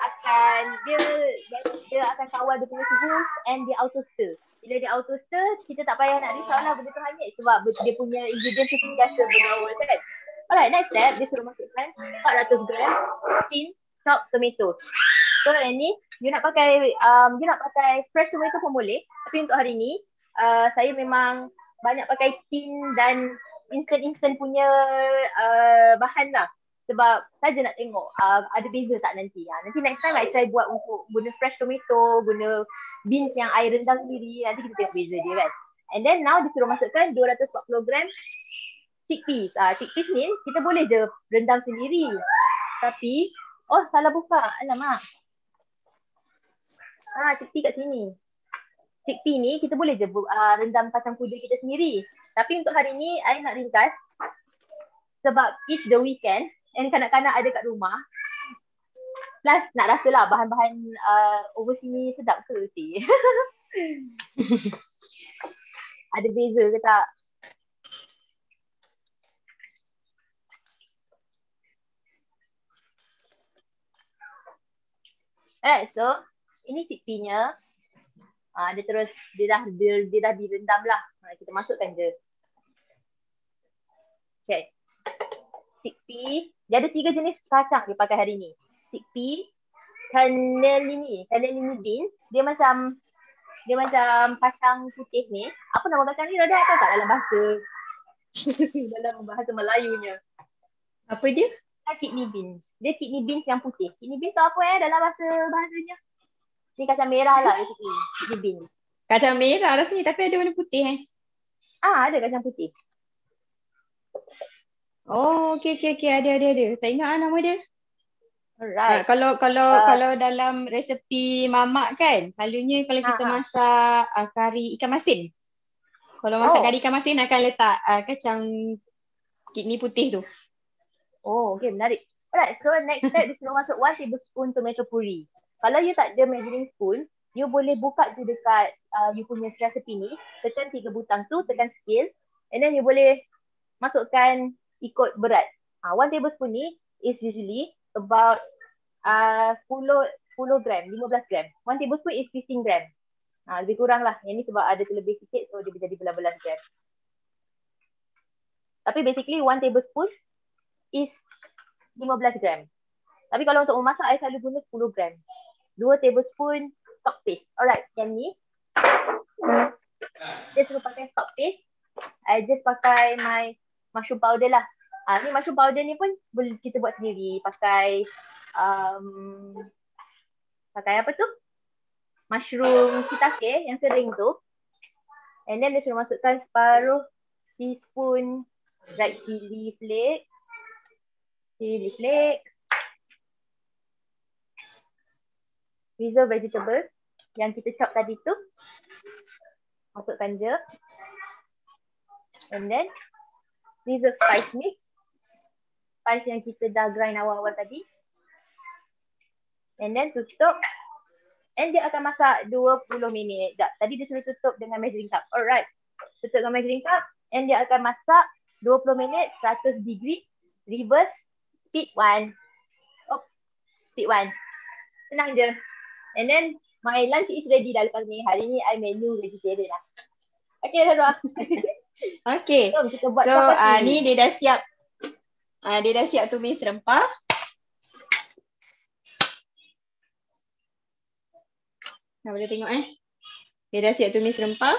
akan kawal dia punya suhu and dia auto stir. Bila dia auto stir, kita tak payah nak risau lah benda tu hanyut sebab dia punya ingredients tu biasa bergaul kan. Alright, next step, dia suruh masukkan 400 gram tin chopped tomatoes. So yang ni, you nak pakai fresh tomato pun boleh. Tapi untuk hari ni, saya memang banyak pakai tin dan instant punya bahan lah. Sebab saja nak tengok ada beza tak nanti. Nanti next time I try buat untuk guna fresh tomato, guna beans yang air rendang sendiri. Nanti kita tengok beza dia kan. And then now disuruh masukkan 240 gram chickpeas. Chickpeas ni kita boleh je rendam sendiri. Tapi, salah buka. Alamak. Chickpea kat sini. Chickpea ni kita boleh je rendam kacang kuda kita sendiri. Tapi untuk hari ni, I nak ringkas. Sebab it's the weekend and kanak-kanak ada kat rumah. Plus nak rasa lah bahan-bahan overseas ni sedap ke sih. Ada beza ke tak? Alright, so ini chickpea-nya. Dia dah direndam lah. Kita masukkan je. Okay. Chickpea. Dia ada 3 jenis kacang dia pakai hari ni. Chickpea, cannellini beans. Dia macam kacang putih ni. Apa nama kacang ni? Rada tahu tak dalam bahasa dalam bahasa Melayunya? Apa dia? Kidney beans. Dia kidney beans yang putih. Kidney beans tu apa dalam bahasanya? Ni kacang merah lah basically. Kidney beans. Kacang merah rasanya tapi ada warna putih Ada kacang putih. Oh, okey. Ada. Tak ingat nama dia. Alright. Kalau dalam resepi mamak kan, selalunya kalau kita masak kari ikan masin. Kalau masak kari ikan masin akan letak kacang kidney putih tu. Oh, okay, menarik. Alright, so next step disuruh masuk 1 tablespoon tomato puree. Kalau you tak ada measuring spoon, you boleh buka je dekat you punya recipe ni, tekan 3 butang tu, tekan scale, and then you boleh masukkan ikut berat. 1 tablespoon ni is usually about 10 gram, 15 gram. 1 tablespoon is 15 gram. Lebih kurang lah. Yang ni sebab ada terlebih sikit, so dia jadi belas-belas gram. Tapi basically 1 tablespoon is 15 gram. Tapi kalau untuk memasak, saya selalu guna 10 gram. 2 tablespoon stock paste. Alright, yang ni. Dia suruh pakai stock paste. I just pakai my mushroom powder lah. Ni mushroom powder ni pun boleh kita buat sendiri. Pakai apa tu? Mushroom shiitake yang kering tu. And then dia suruh masukkan separuh teaspoon dried chili flake. Preserved vegetable yang kita chop tadi tu. Masukkan je. And then preserved spice mix. Spice yang kita dah grind awal-awal tadi. And then tutup. And dia akan masak 20 minit. Tadi dia suruh tutup dengan measuring cup. Alright. Tutup dengan measuring cup. And dia akan masak 20 minit 100 degree. Reverse. Speed 1. Speed 1. Senang je. And then my lunch is ready dah lepas ni. Hari ni I menu vegetarian lah. Okay, Sarah. Okay. Jom kita buat ni dia dah siap. Dia dah siap tumis rempah. Boleh tengok Dia dah siap tumis rempah.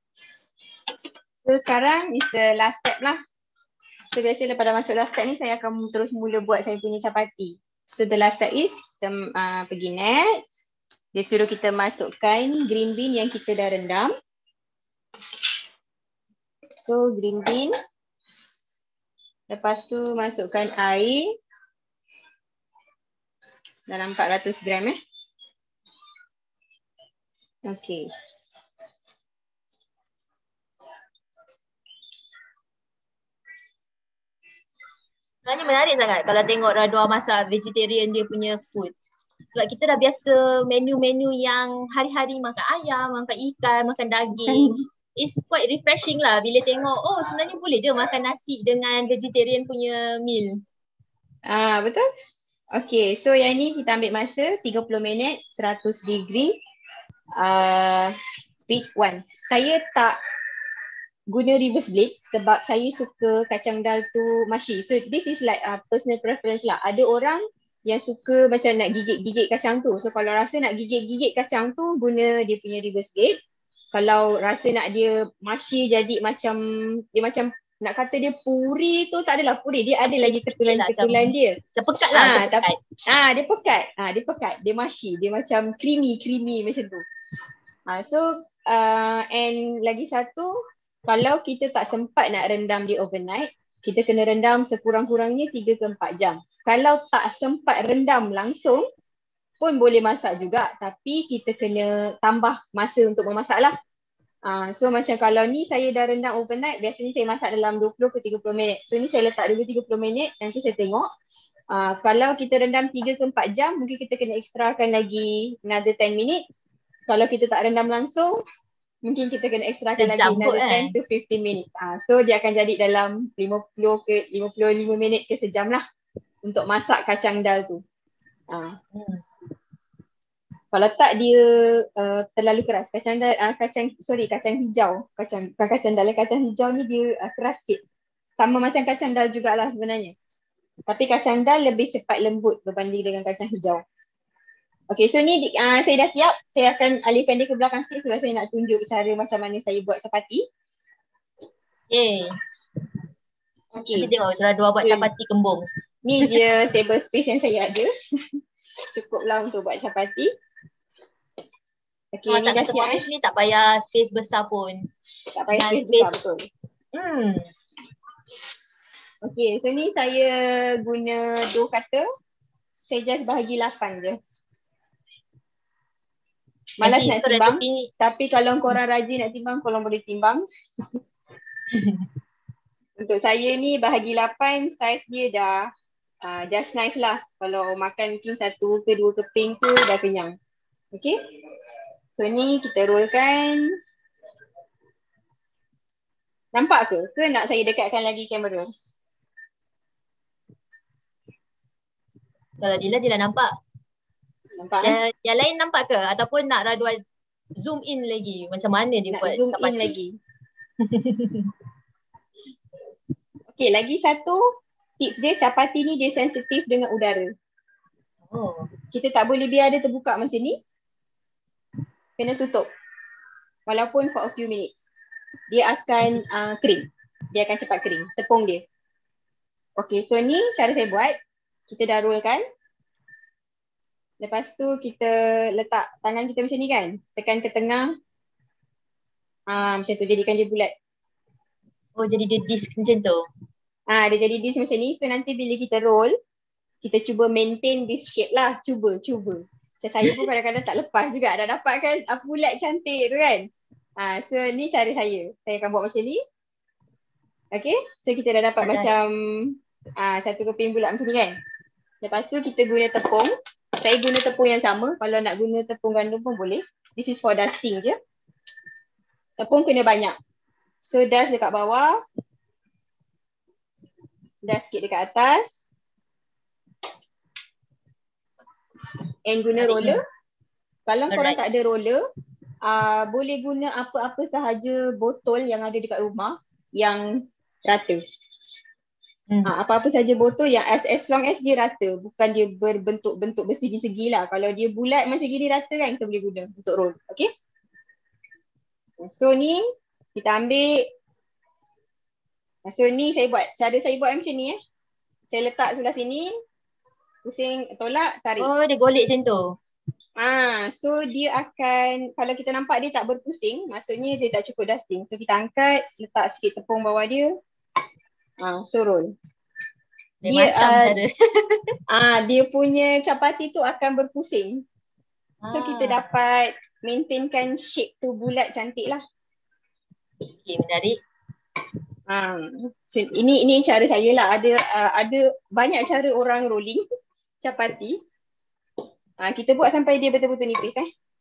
So sekarang is the last step lah. So biasa lepas dah masuk last step ni, saya akan terus mula buat saya punya chapati. So the last step is kita pergi next. Dia suruh kita masukkan green bean yang kita dah rendam. So green bean. Lepas tu masukkan air. Dalam 400 gram Okay. Sebenarnya menarik sangat kalau tengok Radwa masak vegetarian dia punya food. Sebab kita dah biasa menu-menu yang hari-hari makan ayam, makan ikan, makan daging. It's quite refreshing lah bila tengok, oh sebenarnya boleh je makan nasi dengan vegetarian punya meal. Betul. Okay, so yang ni kita ambil masa 30 minit, 100 degree. Speed 1. Saya tak guna reverse blade sebab saya suka kacang dal tu mushy. So this is like personal preference lah. Ada orang yang suka macam nak gigit-gigit kacang tu. So kalau rasa nak gigit-gigit kacang tu, guna dia punya reverse blade. Kalau rasa nak dia mushy jadi macam, dia macam nak kata dia puri tu, tak adalah puri. Dia ada lagi ketulan-ketulan dia. Macam pekat lah. Dia pekat. Dia pekat. Dia mushy. Dia macam creamy macam tu. And lagi satu, kalau kita tak sempat nak rendam dia overnight, kita kena rendam sekurang-kurangnya 3 ke 4 jam. Kalau tak sempat rendam langsung pun boleh masak juga, tapi kita kena tambah masa untuk memasak lah. So macam kalau ni saya dah rendam overnight, biasanya saya masak dalam 20 ke 30 minit. So ni saya letak dulu 30 minit, nanti saya tengok. Kalau kita rendam 3 ke 4 jam, mungkin kita kena ekstrakan lagi another 10 minutes. Kalau kita tak rendam langsung, mungkin kita kena ekstrakan lagi another 10 to 15 minutes. So dia akan jadi dalam 50 ke 55 minit ke sejam lah untuk masak kacang dal tu. Kalau tak dia terlalu keras. Kacang hijau. Kacang dal, kacang hijau ni dia keras sikit. Sama macam kacang dal jugalah sebenarnya. Tapi kacang dal lebih cepat lembut berbanding dengan kacang hijau. Okay, so ni saya dah siap. Saya akan alihkan dia ke belakang sikit sebab saya nak tunjuk cara macam mana saya buat chapati. Okay. Kita tengok Radwa buat chapati kembung. Ni je table space yang saya ada. Cukuplah untuk buat chapati. Okay, masak ni dah kata siap. Ni tak payah space besar pun. Tak payah space besar, betul. Okay, so ni saya guna dough cutter. Saya just bahagi 8 je. Malas nak timbang, tapi kalau korang rajin nak timbang, korang boleh timbang. Untuk saya ni bahagi 8, saiz dia dah just nice lah. Kalau makan mungkin 1 ke 2 keping tu dah kenyang. Okay. So ni kita rollkan. Nampak ke? Ke nak saya dekatkan lagi kamera? Kalau Dila nampak. Nampak yang lain nampak ke? Ataupun nak Radwa zoom in lagi? Macam mana dia nak buat zoom chapati? In lagi. Okay, lagi satu tips dia, chapati ni dia sensitif dengan udara. Kita tak boleh biar dia terbuka macam ni. Kena tutup. Walaupun for a few minutes. Dia akan kering. Dia akan cepat kering. Tepung dia. Okay, so ni cara saya buat. Kita dah rollkan. Lepas tu kita letak tangan kita macam ni kan. Tekan ke tengah. Macam tu, jadikan dia bulat. Oh, jadi dia disk macam tu? Dia jadi disk macam ni. So nanti bila kita roll, kita cuba maintain this shape lah. Cuba. Macam saya pun kadang-kadang tak lepas juga. Dah dapat kan bulat cantik tu kan. So ni cara saya. Saya akan buat macam ni. Okay. So kita dah dapat macam 1 keping bulat macam ni kan. Lepas tu kita guna tepung. Saya guna tepung yang sama. Kalau nak guna tepung gandum pun boleh. This is for dusting je. Tepung kena banyak. So dust dekat bawah. Dust sikit dekat atas. And guna roller. Kalau korang tak ada roller, boleh guna apa-apa sahaja botol yang ada dekat rumah yang rata. Apa-apa saja botol yang as long as dia rata, bukan dia berbentuk-bentuk bersegi-segi lah. Kalau dia bulat macam gini rata kan, kita boleh guna untuk roll. Okay. So ni kita ambil. So ni cara saya buat macam ni Saya letak sebelah sini. Pusing, tolak, tarik. Oh, dia golek macam tu. So dia akan, kalau kita nampak dia tak berpusing, maksudnya dia tak cukup dusting. So kita angkat, letak sikit tepung bawah dia. So roll. Dia dia punya chapati tu akan berpusing. So kita dapat maintainkan shape tu bulat cantik lah. Okay, menarik. So ini cara saya lah. Ada banyak cara orang rolling capati. Kita buat sampai dia betul-betul nipis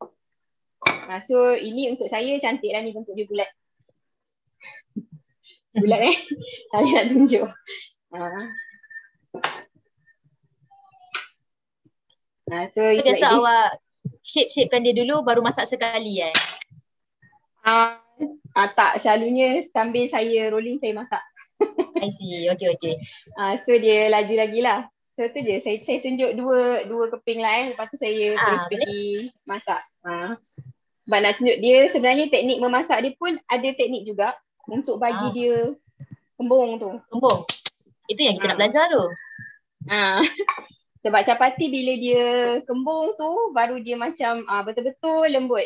So ini untuk saya cantik lah ni, bentuk dia bulat. Bulat saya nak tunjuk. So it's like Biasa this. awak shape-shapekan dia dulu baru masak sekali Tak, selalunya sambil saya rolling saya masak. I see. Okay. So dia laju lagi lah. So tu je, saya tunjuk dua keping lah lepas tu saya terus pergi masak. Sebab nak tunjuk dia sebenarnya teknik memasak dia pun ada teknik juga untuk bagi dia kembung tu. Kembung? Itu yang kita nak belajar tu. Sebab capati bila dia kembung tu baru dia macam betul-betul lembut.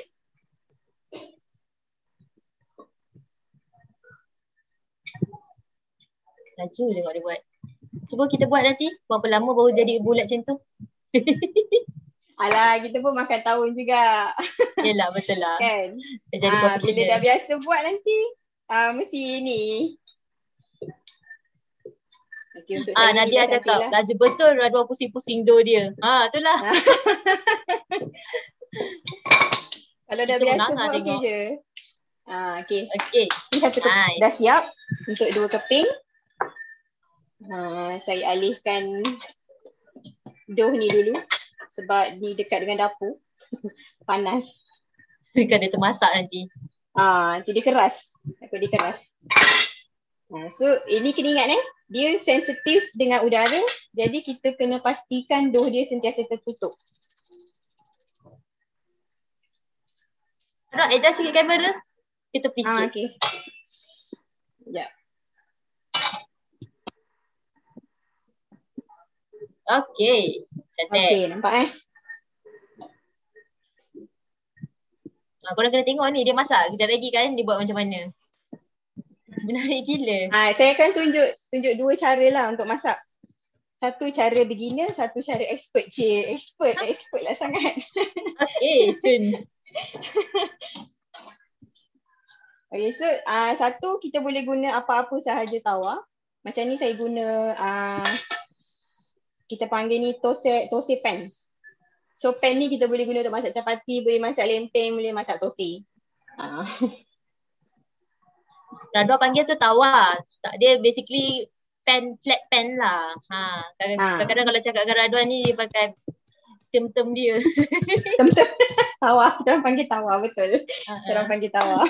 Laju tengok dia buat. Cuba kita buat nanti. Berapa lama baru jadi bulat macam tu? Alah, kita pun makan tahun juga. Yelah, betul lah. Kan? Dah jadi profesional. Bila dah biasa buat nanti, mesti ni. Okay, untuk saya Nadia cakap, laju betul Radwa pusing-pusing do dia. Itulah. Kalau dah biasa buat okey je. Okay. Ini satu nice. Dah siap untuk 2 keping. Saya alihkan dough ni dulu sebab ni dekat dengan dapur. Panas. Kan dia termasak nanti. Nanti dia keras. Takut dia keras. So ini kena ingat dia sensitif dengan udara. Jadi kita kena pastikan dough dia sentiasa tertutup. Nak adjust sikit kamera. Kita tepi sikit. Okay. Sekejap. Okay. Cantik. Okay, nampak Korang kena tengok ni dia masak. Kejap lagi kan dia buat macam mana. Menarik gila. Saya akan tunjuk 2 cara lah untuk masak. Satu cara beginner, satu cara expert. Expert lah sangat. Okay, Cun. Okay, so satu kita boleh guna apa-apa sahaja tawa. Macam ni saya guna kita panggil ni tose pan. So pan ni kita boleh guna untuk masak capati, boleh masak lempeng, boleh masak tose. Radwa panggil tu tawa. Dia basically flat pan lah. Kadang-kadang kalau cakap dengan Radwa ni dia pakai term-term dia. Term-term tawa. Kita orang panggil tawa, betul. Kita orang panggil tawa.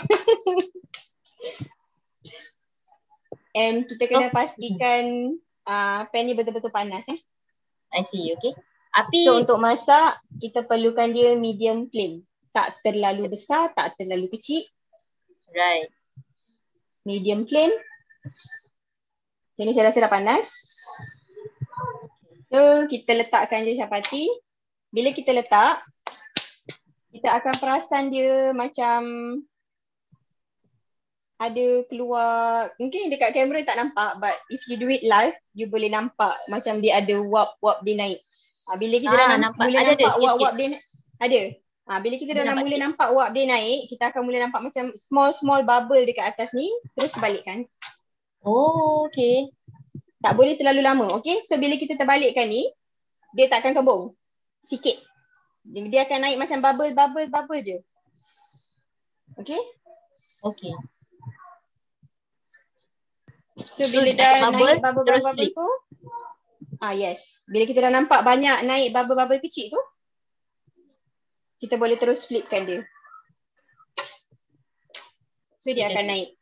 And kita kena pastikan pan ni betul-betul panas I see, okay. Api. So untuk masak, kita perlukan dia medium flame. Tak terlalu besar, tak terlalu kecil. Right. Medium flame. Sini saya rasa dah panas. So kita letakkan je capati. Bila kita letak, kita akan perasan dia macam ada keluar, mungkin dekat kamera tak nampak, but if you do it live, you boleh nampak macam dia ada wap-wap dia naik. Bila kita dah mula nampak wap-wap dia ada. Bila kita dah mula nampak wap dia naik, kita akan mula nampak macam small bubble dekat atas ni, terus terbalikkan. Oh, okay. Tak boleh terlalu lama, okay? So bila kita terbalikkan ni, dia tak akan kembung. Sikit. Dia akan naik macam bubble je. Okay? Okay. So bila dah naik bubble tu, yes. Bila kita dah nampak banyak naik bubble kecil tu, kita boleh terus flipkan dia. So dia akan naik.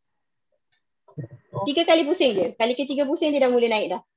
3 kali pusing je. Kali ketiga pusing dia dah mula naik dah.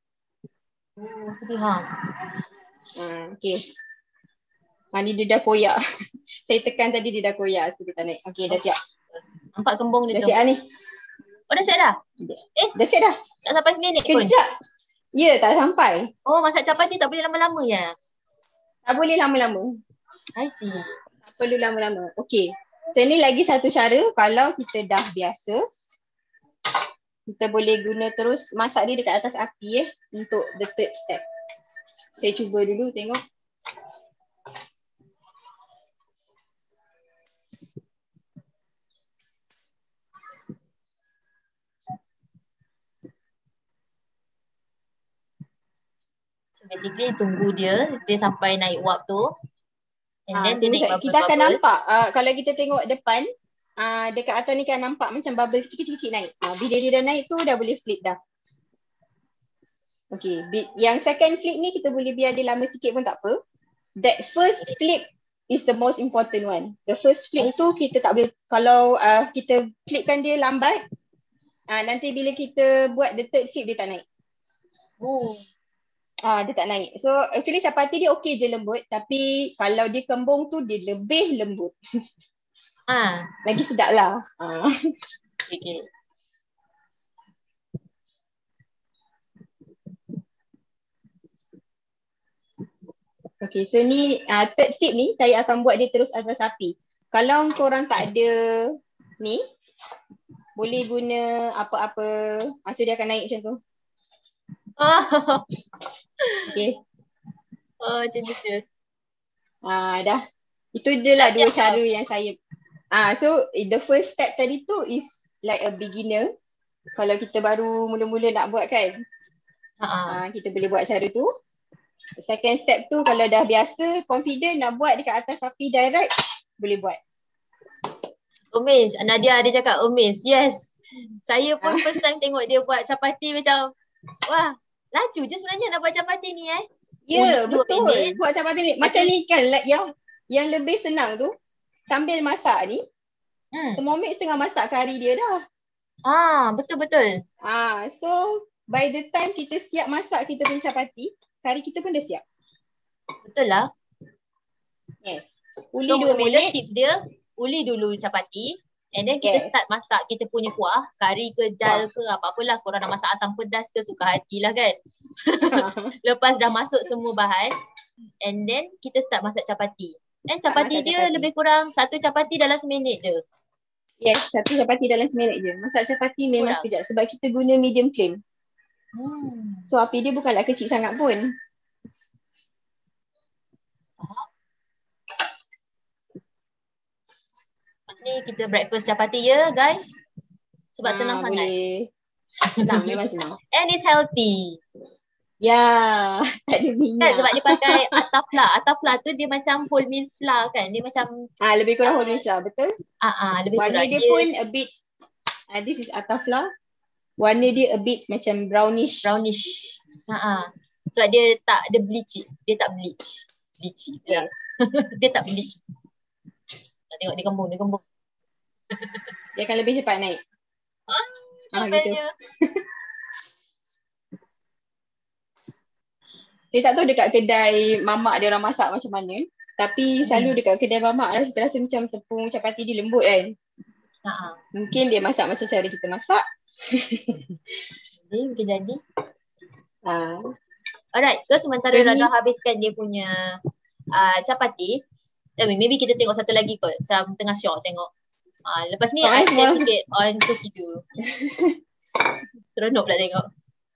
Okay. Ni dia dah koyak. Saya tekan tadi dia dah koyak. So dia tak naik. Okay, dah siap. Nampak kembung dia tu. Dah siap ni. Oh, dah siap dah? Dah siap dah. Tak sampai seminit pun? Kejap. Ya, tak sampai. Oh, masak capati tak boleh lama-lama ya? Tak boleh lama-lama. I see. Tak perlu lama-lama. Okay. So ni lagi satu cara kalau kita dah biasa. Kita boleh guna terus masak dia dekat atas api untuk the third step. Saya cuba dulu tengok. basically tunggu dia sampai naik wap tu. And then dia naik bubble. Kita akan nampak kalau kita tengok depan, dekat atas ni kan nampak macam bubble kecil-kecil naik. Bila dia dah naik tu dah boleh flip dah. Okay, yang second flip ni kita boleh biar dia lama sikit pun tak apa. That first flip is the most important one. The first flip tu kita tak boleh, kalau kita flipkan dia lambat, nanti bila kita buat the third flip dia tak naik. Dia tak naik. So actually chapati dia okey je lembut, tapi kalau dia kembung tu dia lebih lembut. Lagi sedap lah. Okay. Okay, so ni third flip ni saya akan buat dia terus atas api. Kalau korang tak ada ni, boleh guna apa-apa. So dia akan naik macam tu. Okay. Macam tu je. Dah. Itu je lah dua cara yang saya. So the first step tadi tu is like a beginner. Kalau kita baru mula-mula nak buat kan. Kita boleh buat cara tu. Second step tu kalau dah biasa, confident nak buat dekat atas api direct, boleh buat. Amaze. Nadia ada cakap amaze. Yes. Saya pun first time tengok dia buat chapati macam, wah, laju je sebenarnya nak buat chapati ni Ya, betul. Buat chapati ni. Macam ni kan, yang lebih senang tu, sambil masak ni, Thermomix tengah masak kari dia dah. Betul-betul. So, by the time kita siap masak kita punya chapati, kari kita pun dah siap. Betul lah. Yes. Uli 2 minit. Tips dia, uli dulu chapati. And then kita start masak kita punya kuah. Kari ke dal ke apa-apalah. Korang nak masak asam pedas ke suka hatilah kan. Lepas dah masuk semua bahan. And then kita start masak chapati. And chapati dia lebih kurang satu chapati dalam seminit je. Yes, satu chapati dalam seminit je. Masak chapati memang sekejap. Sebab kita guna medium flame. So api dia bukanlah kecil sangat pun. Macam ni kita breakfast chapati ya guys. Sebab senang sangat. Boleh. Senang, memang senang. And it's healthy. Ya, tak ada minyak. Sebab dia pakai atafla. Atafla tu dia macam whole meal flour kan. Dia macam lebih kurang whole meal flour, betul? Lebih warna kurang. Dia pun a bit this is atafla. Warna dia a bit macam brownish. Sebab dia tak ada bleach. Dia tak bleach. Yes. Dia tak bleach. Tengok dia kembung. Dia akan lebih cepat naik. Gitu. Saya tak tahu dekat kedai mamak dia orang masak macam mana. Tapi selalu dekat kedai mamak lah kita rasa macam tepung chapati dia lembut kan. Mungkin dia masak macam cara kita masak. Mungkin jadi. Alright, so sementara Radha habiskan dia punya chapati, maybe kita tengok satu lagi kot. Macam tengah syok tengok. Lepas ni I share sikit on Cookie Dough. Seronok pula tengok.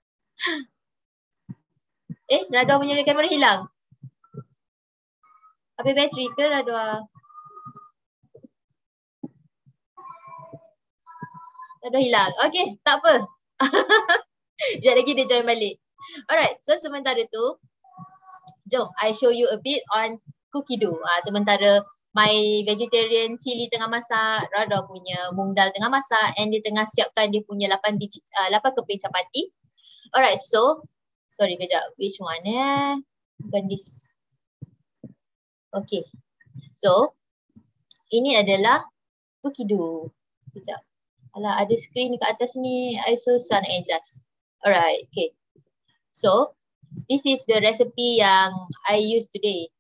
Radha punya kamera hilang. Habis bateri ke Radha? Radha hilang. Okay, tak apa. Sekejap lagi dia join balik. Alright, so sementara tu, jom I show you a bit on Cookie Dough. Sementara my vegetarian chili tengah masak, Radha punya mung dal tengah masak, and dia tengah siapkan dia punya 8 keping chapati. Alright, so sorry kejap, which one bukan this. Okay, so ini adalah Cookie Dough. Kejap, alah ada screen dekat atas ni, I susah nak adjust. Alright, okay. So, this is the recipe yang I use today.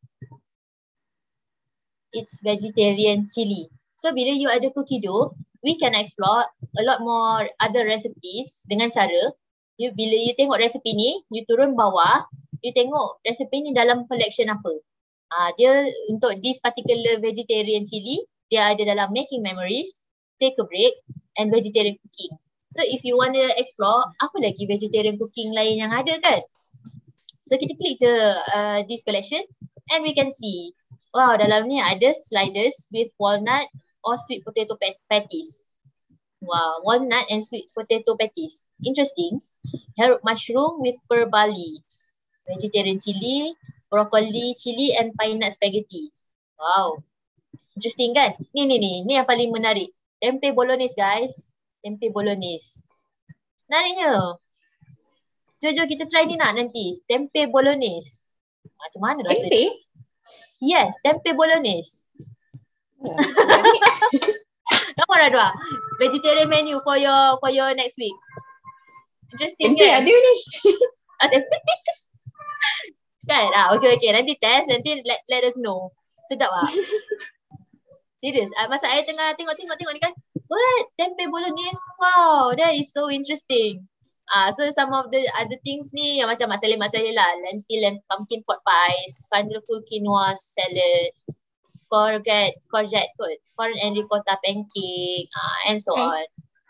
It's vegetarian chili. So, bila you ada Cookie Dough, we can explore a lot more other recipes dengan cara, bila you tengok resipi ni, you turun bawah, you tengok resipi ni dalam collection apa. Dia untuk this particular vegetarian chili, dia ada dalam Making Memories, Take a Break, and Vegetarian Cooking. So if you want to explore, apa lagi vegetarian cooking lain yang ada kan? So kita klik je this collection and we can see, wow, dalam ni ada sliders with walnut or sweet potato patties. Wow, walnut and sweet potato patties. Interesting. Herb mushroom with pearl barley. vegetarian chili, broccoli chili and pine nut spaghetti. Wow. Interesting kan? Ni yang paling menarik. Tempe bolognese guys. Tempe bolognese. Menariknya. Jom kita try ni nanti. Tempe bolognese. Macam mana rasanya? Tempe? Yes, tempe bolognese. Oh, Come on Radwa. Vegetarian menu for your next week. Interesting tempe kan? ada ni. Tempe. Kan? Okay. Nanti test. Nanti let us know. Sedap lah. Serius. Masa saya tengah tengok ni kan. What? Tempe bolognese? Wow. That is so interesting. So some of the other things ni yang macam mak saleh lah. Lentil and pumpkin pot pies. Colorful quinoa salad. Courgette corn and ricotta pancake. And so on.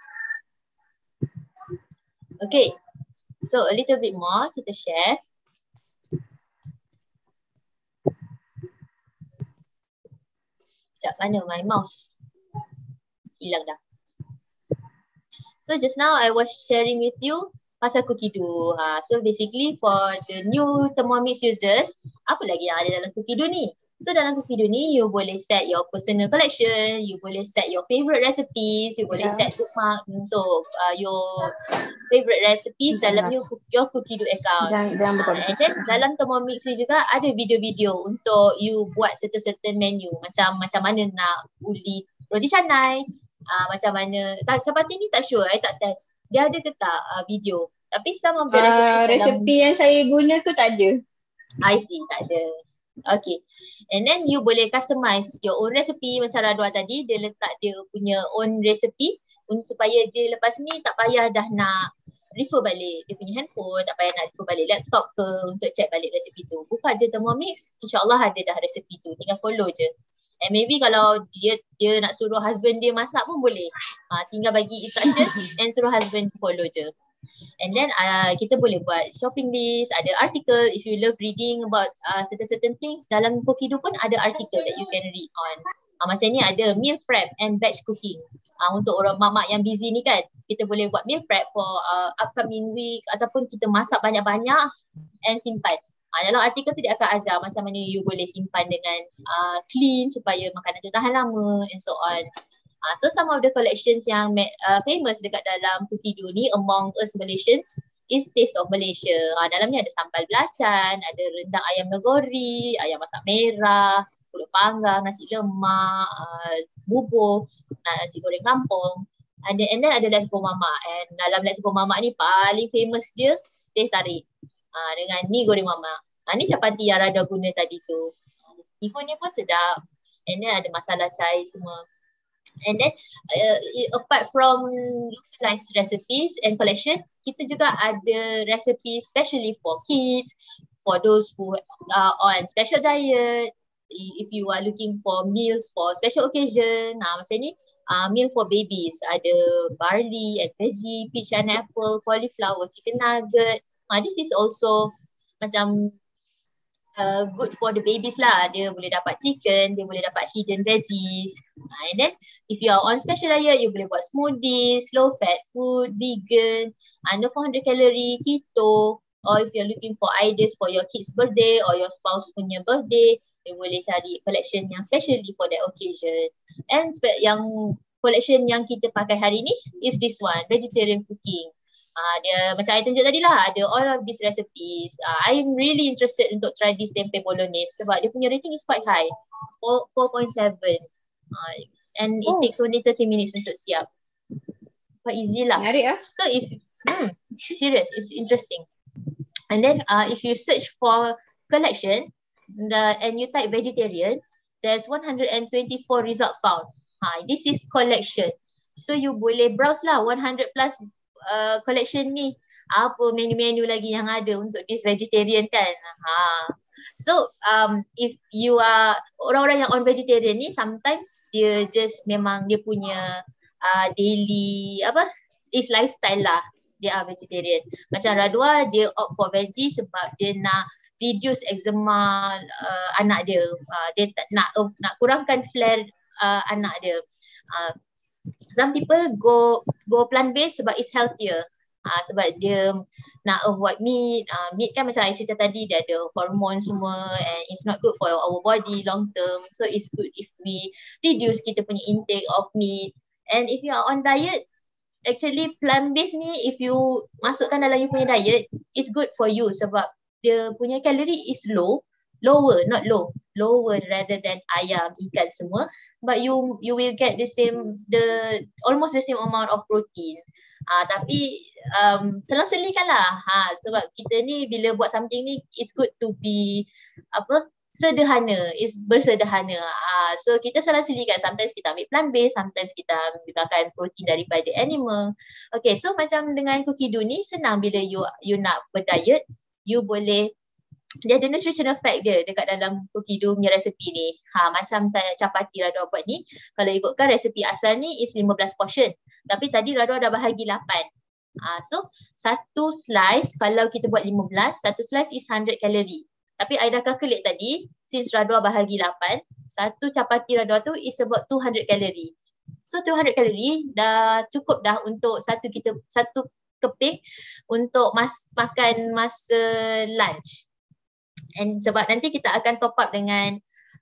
Okay. So a little bit more kita share. Sekejap, mana my mouse? Hilang dah. So just now I was sharing with you pasal cookie dough. So basically for the new Thermomix users, apa lagi yang ada dalam cookie dough ni? So dalam cookie dough ni, you boleh set your personal collection, you boleh set your favourite recipes, you boleh set bookmark untuk your favourite recipes dalam your cookie dough account. Jangan betul. And then dalam Thermomix ni juga ada video-video untuk you buat certain menu. Macam mana nak uli roti canai, macam mana, chapati ni tak sure, I tak test. Dia ada ke tak video? Tapi some of the resipi yang saya guna tu tak ada. I see, tak ada. Okay. And then you boleh customize your own recipe macam Radwa tadi, dia letak dia punya own recipe supaya dia lepas ni tak payah dah nak refer balik dia punya handphone, tak payah nak refer balik laptop ke untuk check balik resipi tu. Buka je Thermomix, insyaAllah ada dah resipi tu, tinggal follow je. And maybe kalau dia nak suruh husband dia masak pun boleh. Tinggal bagi instruction and suruh husband follow je. And then kita boleh buat shopping list, ada article if you love reading about certain things. Dalam cookie dough pun ada article that you can read on. Macam ni ada meal prep and batch cooking. Untuk orang mak-mak yang busy ni kan, kita boleh buat meal prep for upcoming week ataupun kita masak banyak-banyak and simpan. Dalam artikel tu dia akan ajar macam mana you boleh simpan dengan clean supaya makanan tu tahan lama and so on. So some of the collections yang famous dekat dalam cookie dough ni among us Malaysians is Taste of Malaysia. Dalam ni ada sambal belacan, ada rendang ayam nagori, ayam masak merah, pulut panggang, nasi lemak, bubur, nasi goreng kampung. And then ada Let's Go Mama. And dalam Let's Go Mama ni paling famous dia teh tarik dengan ni goreng mama. Ni chapati yang Radha guna tadi tu. Bihun ni pun sedap. And then ada masala chai semua. And then apart from localized recipes and collection, kita juga ada recipe specially for kids, for those who are on special diet, if you are looking for meals for special occasion, macam ni, meal for babies, ada barley and veggie, peach and apple, cauliflower, chicken nugget. This is also macam good for the babies lah. Dia boleh dapat chicken, dia boleh dapat hidden veggies. And then if you are on special diet, you boleh buat smoothies, low fat food, vegan, under 400 calorie, keto. Or if you're looking for ideas for your kids' birthday or your spouse punya birthday, you boleh cari collection yang specially for that occasion. And yang collection yang kita pakai hari ni is this one, vegetarian cooking. Dia macam I tunjuk tadi lah, ada all of these recipes. I'm really interested untuk try this tempe bolognese sebab dia punya rating is quite high, 4.7. And it takes only 30 minutes untuk siap. Quite easy lah. Menarik lah. So if, serious, it's interesting. And then if you search for collection and you type vegetarian, there's 124 result found. This is collection. So you boleh browse lah 100 plus collection ni, apa menu-menu lagi yang ada untuk this vegetarian kan. So if you are orang-orang yang on vegetarian ni, sometimes dia just memang dia punya daily is lifestyle lah, dia are vegetarian. Macam Radwa, dia opt for veggie sebab dia nak reduce eczema anak dia. Dia nak kurangkan flare anak dia. Some people go plant based sebab it's healthier. Sebab dia nak avoid meat. Meat kan macam I cerita tadi, dia ada hormon semua and it's not good for our body long term. So it's good if we reduce kita punya intake of meat. And if you are on diet, actually plant based ni if you masukkan dalam you punya diet, it's good for you sebab dia punya kalori is lower, not low, lower rather than ayam, ikan semua. But you will get almost the same amount of protein. Tapi selang-selingkan lah. Sebab kita ni bila buat something ni, it's good to be sederhana, is bersederhana. So kita selang-selingkan. Sometimes kita ambil plant based, sometimes kita makan protein daripada animal. Okay, so macam dengan cookie dough ni senang bila you nak berdiet, you boleh, dia ada nutritional fact dia dekat dalam cookie dough punya resepi ni. Macam chapati Radwa buat ni, kalau ikutkan resepi asal ni is 15 portion. Tapi tadi Radwa dah bahagi 8. So satu slice kalau kita buat 15, satu slice is 100 kalori. Tapi I dah calculate tadi, since Radwa bahagi 8, satu chapati Radwa tu is about 200 kalori. So 200 kalori dah cukup dah untuk satu keping untuk makan masa lunch. And sebab nanti kita akan top up dengan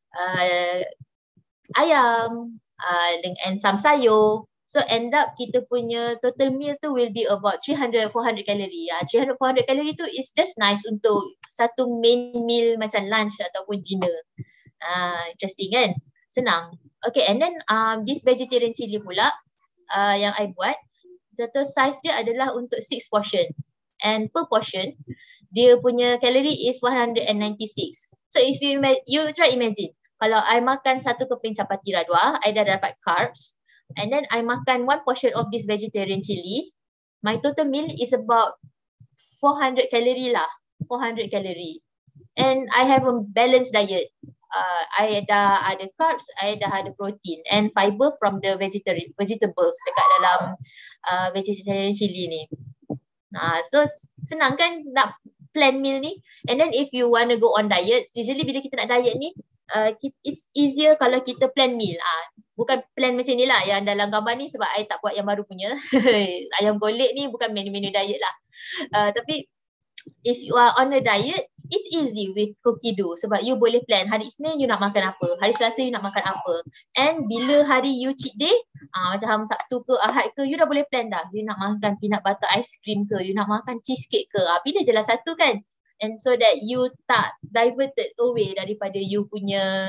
ayam and some sayur. So end up kita punya total meal tu will be about 300-400 kalori. 300-400 kalori tu is just nice untuk satu main meal macam lunch ataupun dinner. Interesting kan? Senang. Okay, and then this vegetarian chili pula yang I buat, total size dia adalah untuk 6 portion. And per portion, dia punya kalori is 196. So if you try imagine, kalau I makan satu keping chapati Radwa, I dah dapat carbs. And then I makan one portion of this vegetarian chili, my total meal is about 400 kalori lah. 400 kalori. And I have a balanced diet. I dah ada carbs, I dah ada protein and fiber from the vegetables dekat dalam vegetarian chili ni. So senang kan nak plan meal ni. And then if you want to go on diet, usually bila kita nak diet ni, it's easier kalau kita plan meal. Bukan plan macam ni lah yang dalam gambar ni sebab I tak buat yang baru punya. Ayam golek ni bukan menu-menu diet lah. Tapi if you are on a diet, it's easy with cookie dough sebab you boleh plan hari Isnin you nak makan apa, hari Selasa you nak makan apa. And bila hari you cheat day, macam Sabtu ke Ahad ke, you dah boleh plan dah. You nak makan peanut butter ice cream ke, you nak makan cheesecake ke, pilih je lah satu kan. And so that you tak diverted away daripada you punya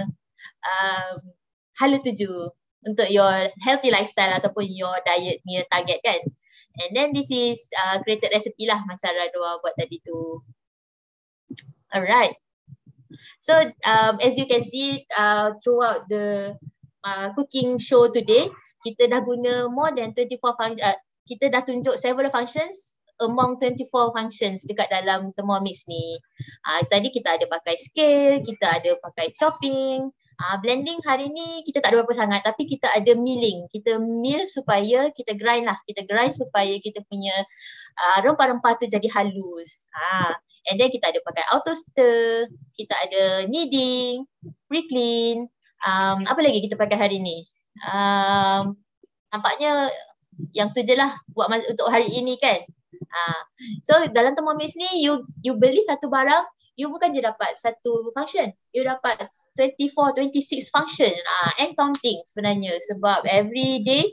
hala tuju untuk your healthy lifestyle ataupun your diet punya target kan. And then this is created recipe lah masa Radwa buat tadi tu. Alright. So as you can see throughout the cooking show today, kita dah guna more than 24 functions. Kita dah tunjuk several functions among 24 functions dekat dalam Thermomix ni. Tadi kita ada pakai scale, kita ada pakai chopping. Blending hari ni kita tak ada berapa sangat, tapi kita ada milling. Kita mill supaya kita grind lah. Kita grind supaya kita punya rempah-rempah tu jadi halus. And then kita ada pakai auto stir, kita ada kneading, pre-clean. Apa lagi kita pakai hari ni? Nampaknya yang tu je lah buat untuk hari ini kan. So dalam Thermomix ni you beli satu barang, you bukan je dapat satu function, you dapat 24, 26 function and counting sebenarnya sebab every day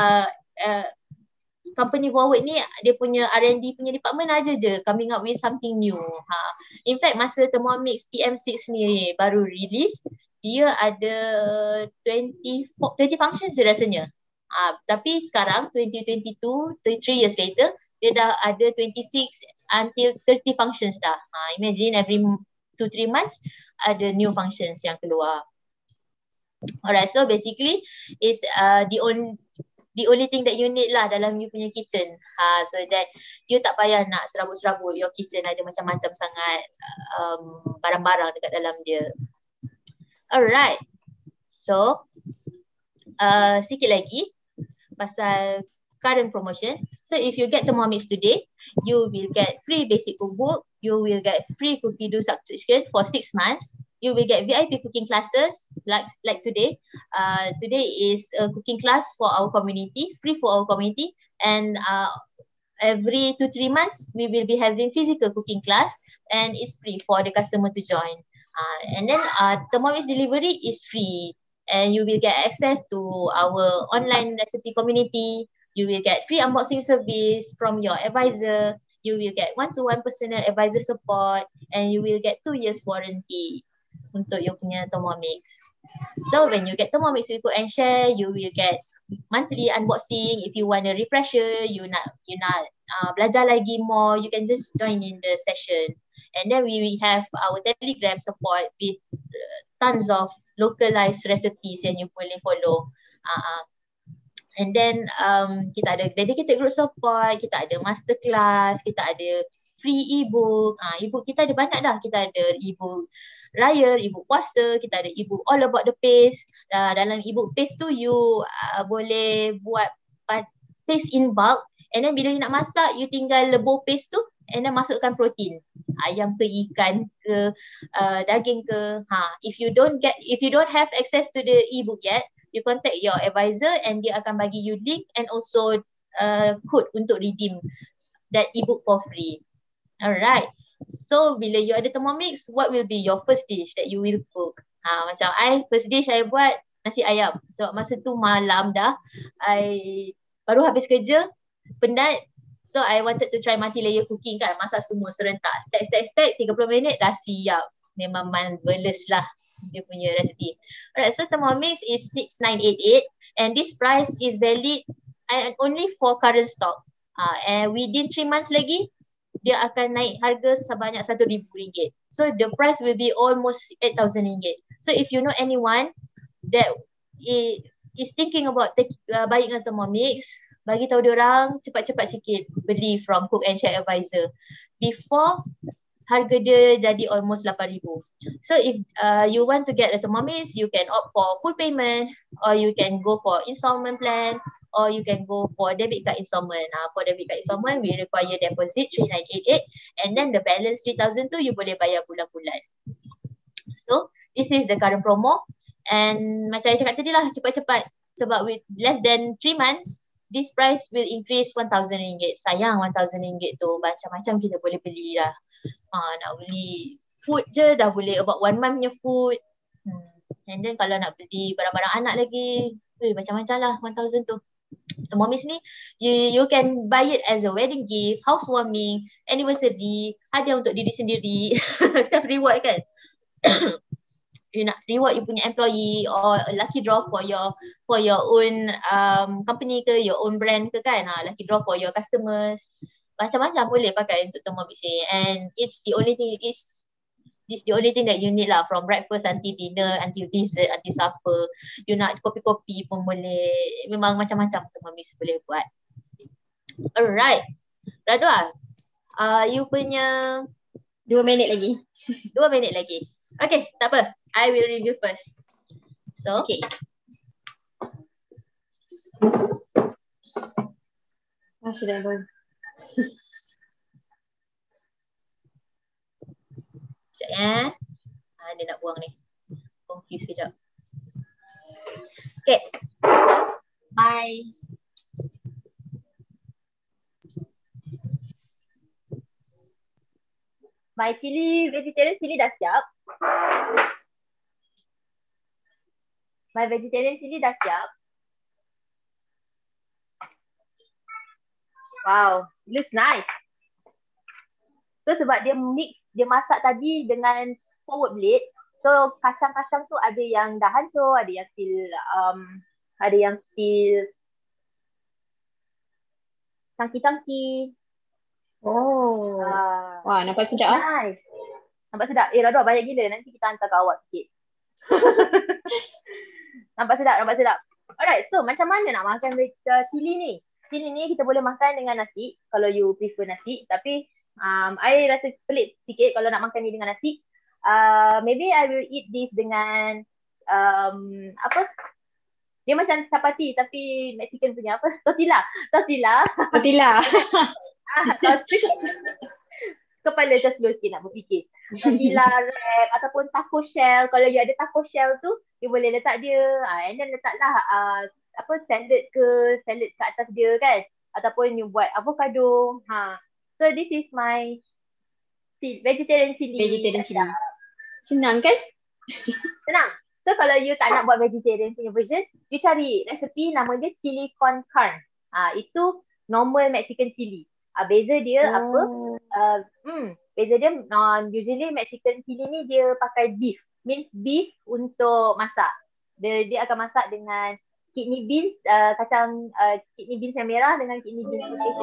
company Forward ni dia punya R&D punya department aja je coming up with something new. In fact masa Thermomix TM6 ni baru release, dia ada 20 functions je rasanya. Tapi sekarang 2022, 3 years later, dia dah ada 26 until 30 functions dah. Imagine every 2-3 months ada new functions yang keluar. Alright, so basically is the only thing that you need lah dalam you punya kitchen. So that you tak payah nak serabut-serabut your kitchen ada macam-macam sangat barang-barang dekat dalam dia. Alright. So sikit lagi pasal current promotion. So if you get Thermomix today, you will get free basic cookbook, you will get free cookie dough subscription for 6 months. You will get VIP cooking classes like today. Today is a cooking class for our community, free for our community, and every 2-3 months, we will be having physical cooking class and it's free for the customer to join. And then Thermomix delivery is free and you will get access to our online recipe community. You will get free unboxing service from your advisor. You will get one-to-one personal advisor support and you will get 2 years warranty untuk your punya Thermomix. So when you get Thermomix with Cook and Share, you will get monthly unboxing. If you want a refresher, you nak belajar lagi more, you can just join in the session. And then we have our Telegram support with tons of localized recipes yang you boleh follow. And then kita ada dedicated group support, kita ada masterclass, kita ada free ebook. Ebook kita ada banyak dah. Kita ada ebook raya, ebook puasa, kita ada ebook all about the paste. Dalam ebook paste tu you boleh buat paste in bulk. And then bila you nak masak, you tinggal lebur paste tu and then masukkan protein. Ayam ke ikan ke daging ke. If you don't have access to the ebook yet, you contact your advisor and dia akan bagi you link and also code untuk redeem that ebook for free. Alright. So bila you ada Thermomix, what will be your first dish that you will cook? Macam first dish I buat nasi ayam. Sebab masa tu malam dah, I baru habis kerja, penat. So I wanted to try multi-layer cooking kan, masak semua serentak. Stack, 30 minit dah siap. Memang marvelous lah dia punya resipi. Alright, so Thermomix is 6988 and this price is valid only for current stock. And within 3 months lagi, dia akan naik harga sebanyak RM1,000. So the price will be almost RM8,000. So if you know anyone that is thinking about buying a Thermomix, bagi tahu diorang cepat-cepat sikit beli from Cook and Share Advisor before harga dia jadi almost RM8,000. So if you want to get a Thermomix, you can opt for full payment or you can go for installment plan or you can go for debit card installment. For debit card installment, we require deposit 3988 and then the balance 3,000 tu you boleh bayar bulan-bulan. So this is the current promo and macam saya cakap tadi lah, cepat-cepat sebab with less than 3 months, this price will increase RM1,000. Sayang RM1,000 tu, macam-macam kita boleh beli lah. Nak beli food je dah boleh about 1 month punya food. And then kalau nak beli barang-barang anak lagi, macam-macam lah RM1,000 tu. Thermomix ni, you can buy it as a wedding gift, housewarming, anniversary, hadiah untuk diri sendiri, self reward kan. You nak reward you punya employee or lucky draw for your own company ke, your own brand ke kan. Lucky draw for your customers. Macam-macam boleh pakai untuk Thermomix ni. And it's the only thing that you need lah, from breakfast until dinner, until dessert, until supper. You nak kopi-kopi pun boleh. Memang macam-macam Thermomix boleh buat. Alright. Radwa, you punya 2 minit lagi. 2 minit lagi. Okay, tak apa. I will review first. So, okay. Sudah pun. Sekejap ya. Dia nak buang ni. Confuse kejap. Okay. So, bye. My vegetarian chili dah siap. My vegetarian chili dah siap. Wow, looks nice. So sebab dia masak tadi dengan forward blade, so kacang-kacang tu ada yang dah hancur, ada yang still tangki-tangki. Oh. Wah, nampak sedap ah. Nice. Nampak sedap. Radwa banyak gila, nanti kita hantar ke awak sikit. Nampak sedap. Alright, so macam mana nak makan chili ni? Chili ni kita boleh makan dengan nasi kalau you prefer nasi, tapi I rasa pelik sikit kalau nak makan ni dengan nasi. Maybe I will eat this dengan apa? Dia macam chapati tapi Mexican punya apa? Tortilla. Kepala macam slow sikit nak berfikir. Tortilla wrap ataupun taco shell. Kalau you ada taco shell tu, you boleh letak dia. And then letaklah salad ke atas dia kan. ataupun you buat avocado. So this is my vegetarian chili. Vegetarian chili. Senang kan? Senang. So kalau you tak nak buat vegetarian punya version, you cari resepi nama dia chili con carne. Itu normal Mexican chili. Beza dia apa? Beza dia usually Mexican chili ni dia pakai beef. Means beef untuk masak. Dia akan masak dengan kidney beans, kacang kidney beans yang merah dengan kidney beans putih.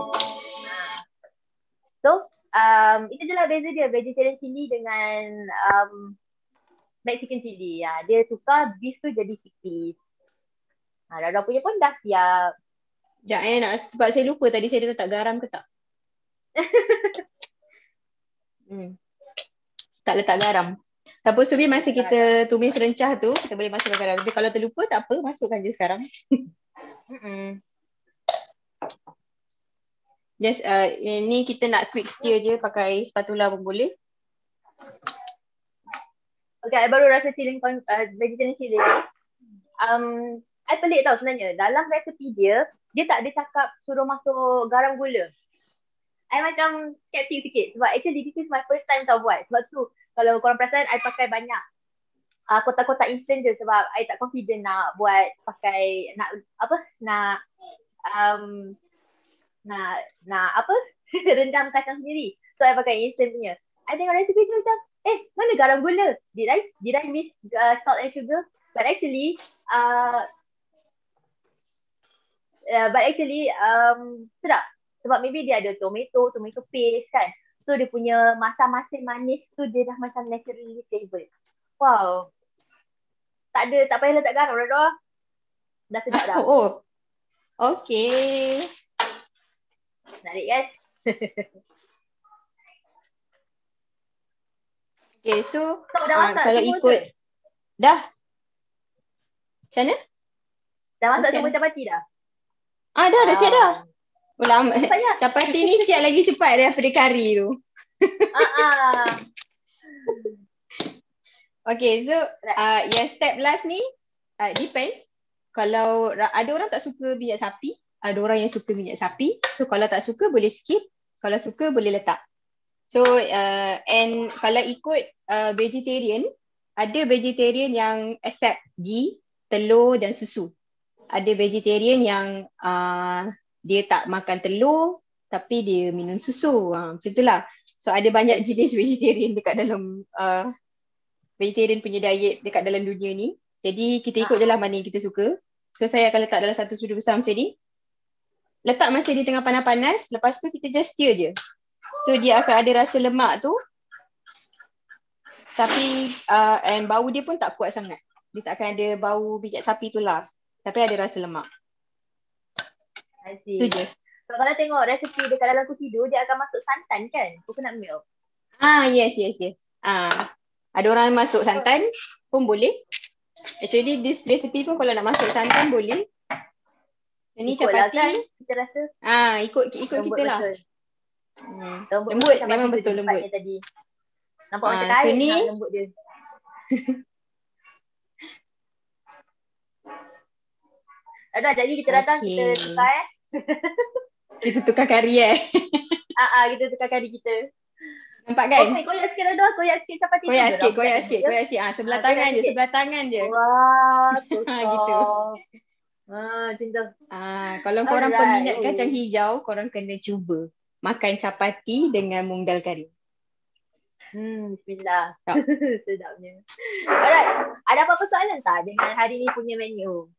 So itu je lah beza dia vegetarian chili dengan Mexican chili. Dia tukar beef tu jadi chickpeas. Dah punya pun dah siap. Sekejap sebab saya lupa tadi saya dah letak garam ke tak? Tak letak garam. Lepas tu masa kita tumis rencah tu, kita boleh masukkan garam. Tapi kalau terlupa tak apa, masukkan je sekarang. Just ni kita nak quick stir je pakai spatula pun boleh. Okay, I baru rasa vegetarian chili ni. I pelik tau sebenarnya. Dalam resepi dia tak ada cakap suruh masuk garam gula. I macam skeptik sikit sebab actually this is my first time tau buat. Sebab tu kalau korang perasan I pakai banyak kotak-kotak instant je sebab I tak confident nak buat pakai nak rendam kacang sendiri. So I pakai instant punya. I tengok resepi tu macam mana garam gula? Did I miss salt and sugar? But actually sedap. Sebab maybe dia ada tomato paste kan. So dia punya masin manis tu dia dah macam naturally flavored. Wow. Tak payah letak garam dah. Dah sedap dah. Okay. Menarik kan? Okay, so kalau ikut ke? Dah. Macam mana? Dah masak semua capati dah? Dah siap dah. Lama. Capati ni siap lagi cepat daripada kari tu. Okay, so yang step last ni depends. Kalau ada orang tak suka minyak sapi, ada orang yang suka minyak sapi. So kalau tak suka boleh skip, kalau suka boleh letak. So and kalau ikut vegetarian, ada vegetarian yang accept ghee, telur dan susu. Ada vegetarian yang dia tak makan telur tapi dia minum susu. Macam itulah. So ada banyak jenis vegetarian dekat dalam vegetarian punya diet dekat dalam dunia ni. Jadi kita ikut je lah mana yang kita suka. So saya akan letak dalam satu sudu besar macam ni. Letak masa di tengah panas-panas. Lepas tu kita just stir je. So dia akan ada rasa lemak tu. Tapi and bau dia pun tak kuat sangat. Dia tak akan ada bau minyak sapi tu lah. Tapi ada rasa lemak. Tu je. So, kalau tengok resepi dekat dalam tidur, dia akan masuk santan kan? Coconut milk. Yes. Ada orang masuk santan pun boleh. Actually this recipe pun kalau nak masuk santan boleh. So, ni capati kan, kita rasa. Ikut kita lah. Lembut memang betul lembut. Tadi. Nampak macam kain ni lembut dia. Jadi kita datang kita tukar kita tukar kari kita tukar kari kita. Nampak kan? Koyak sikit dah, koyak sikit capati. Koyak sikit. Sebelah tangan je. Wah, gitu. Cinta. Kalau korang peminat kacang hijau, korang kena cuba makan capati dengan mung dal kari. Bismillah. Sedapnya. Alright, ada apa-apa soalan tak dengan hari ni punya menu?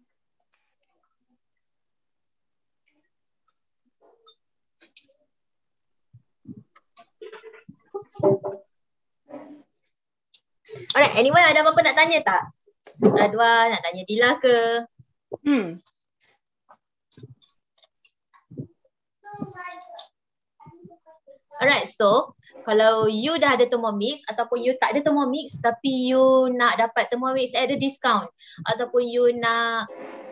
Alright, anyone ada apa-apa nak tanya tak? Radwa nak tanya Dila ke? Alright, so kalau you dah ada Thermomix ataupun you tak ada Thermomix tapi you nak dapat Thermomix at a discount ataupun you nak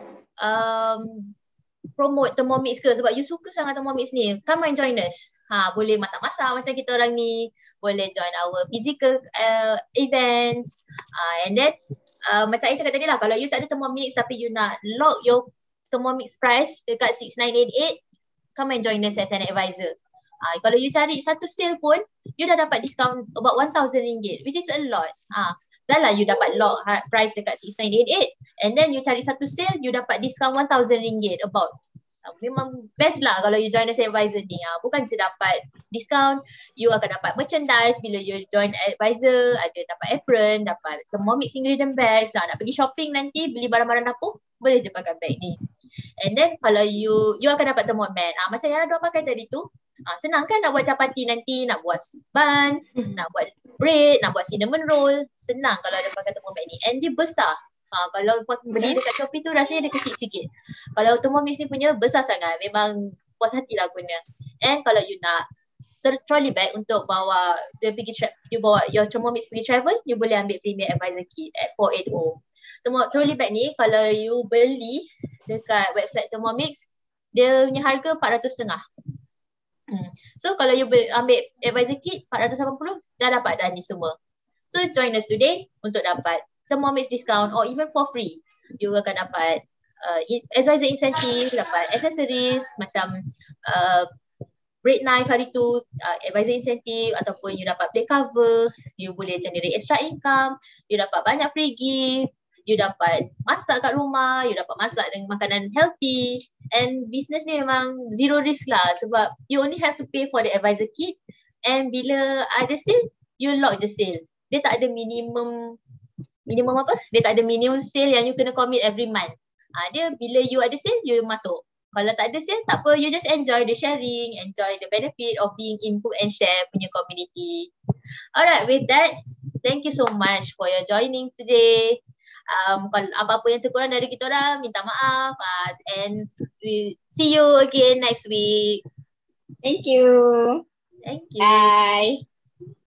promote Thermomix ke sebab you suka sangat Thermomix ni, come and join us. Boleh masak-masak macam kita orang ni, boleh join our physical events, and then macam saya cakap tadi lah, kalau you tak ada Thermomix tapi you nak lock your Thermomix price dekat 6988, come and join us as an advisor. Kalau you cari satu sale pun, you dah dapat discount about RM1,000, which is a lot. Dah lah you dapat lock price dekat 6988 and then you cari satu sale, you dapat discount RM1,000 about. Memang best lah kalau you join as advisor ni. Bukan je dapat discount, you akan dapat merchandise bila you join advisor, ada dapat apron, dapat Thermomix ingredient bags. Nak pergi shopping nanti beli barang-barang dapur, boleh je pakai bag ni. And then kalau you akan dapat thermomat. Macam yang ada pakai tadi tu. Senang kan nak buat chapati nanti, nak buat buns, nak buat bread, nak buat cinnamon roll. Senang kalau ada pakai thermomat ni. And dia besar. Kalau beli dekat Shopee tu rasanya dia kecil sikit. Kalau Thermomix ni punya besar sangat. Memang puas hati lah guna. And kalau you nak trolley bag untuk bawa dia pergi you bawa your Thermomix pergi travel, you boleh ambil Premier Advisor Kit at 480. Trolley bag ni kalau you beli dekat website Thermomix, dia punya harga RM450. So kalau you ambil Advisor Kit RM480, dah dapat dah ni semua. So join us today untuk dapat Thermomix discount or even for free. You akan dapat advisor incentive, dapat accessories macam bread knife hari tu, advisor incentive, ataupun you dapat plate cover, you boleh generate extra income, you dapat banyak free gift, you dapat masak kat rumah, you dapat masak dengan makanan healthy, and business ni memang zero risk lah sebab you only have to pay for the advisor kit, and bila ada sale, you lock je sale. Dia tak ada minimum apa? Dia tak ada minimum sale yang you kena commit every month. Dia bila you ada sale, you masuk. Kalau tak ada sale, tak apa. You just enjoy the sharing, enjoy the benefit of being in Cook and Share punya community. Alright, with that, thank you so much for your joining today. Kalau apa-apa yang terkurang dari kita orang, minta maaf. And we see you again next week. Thank you. Thank you. Bye.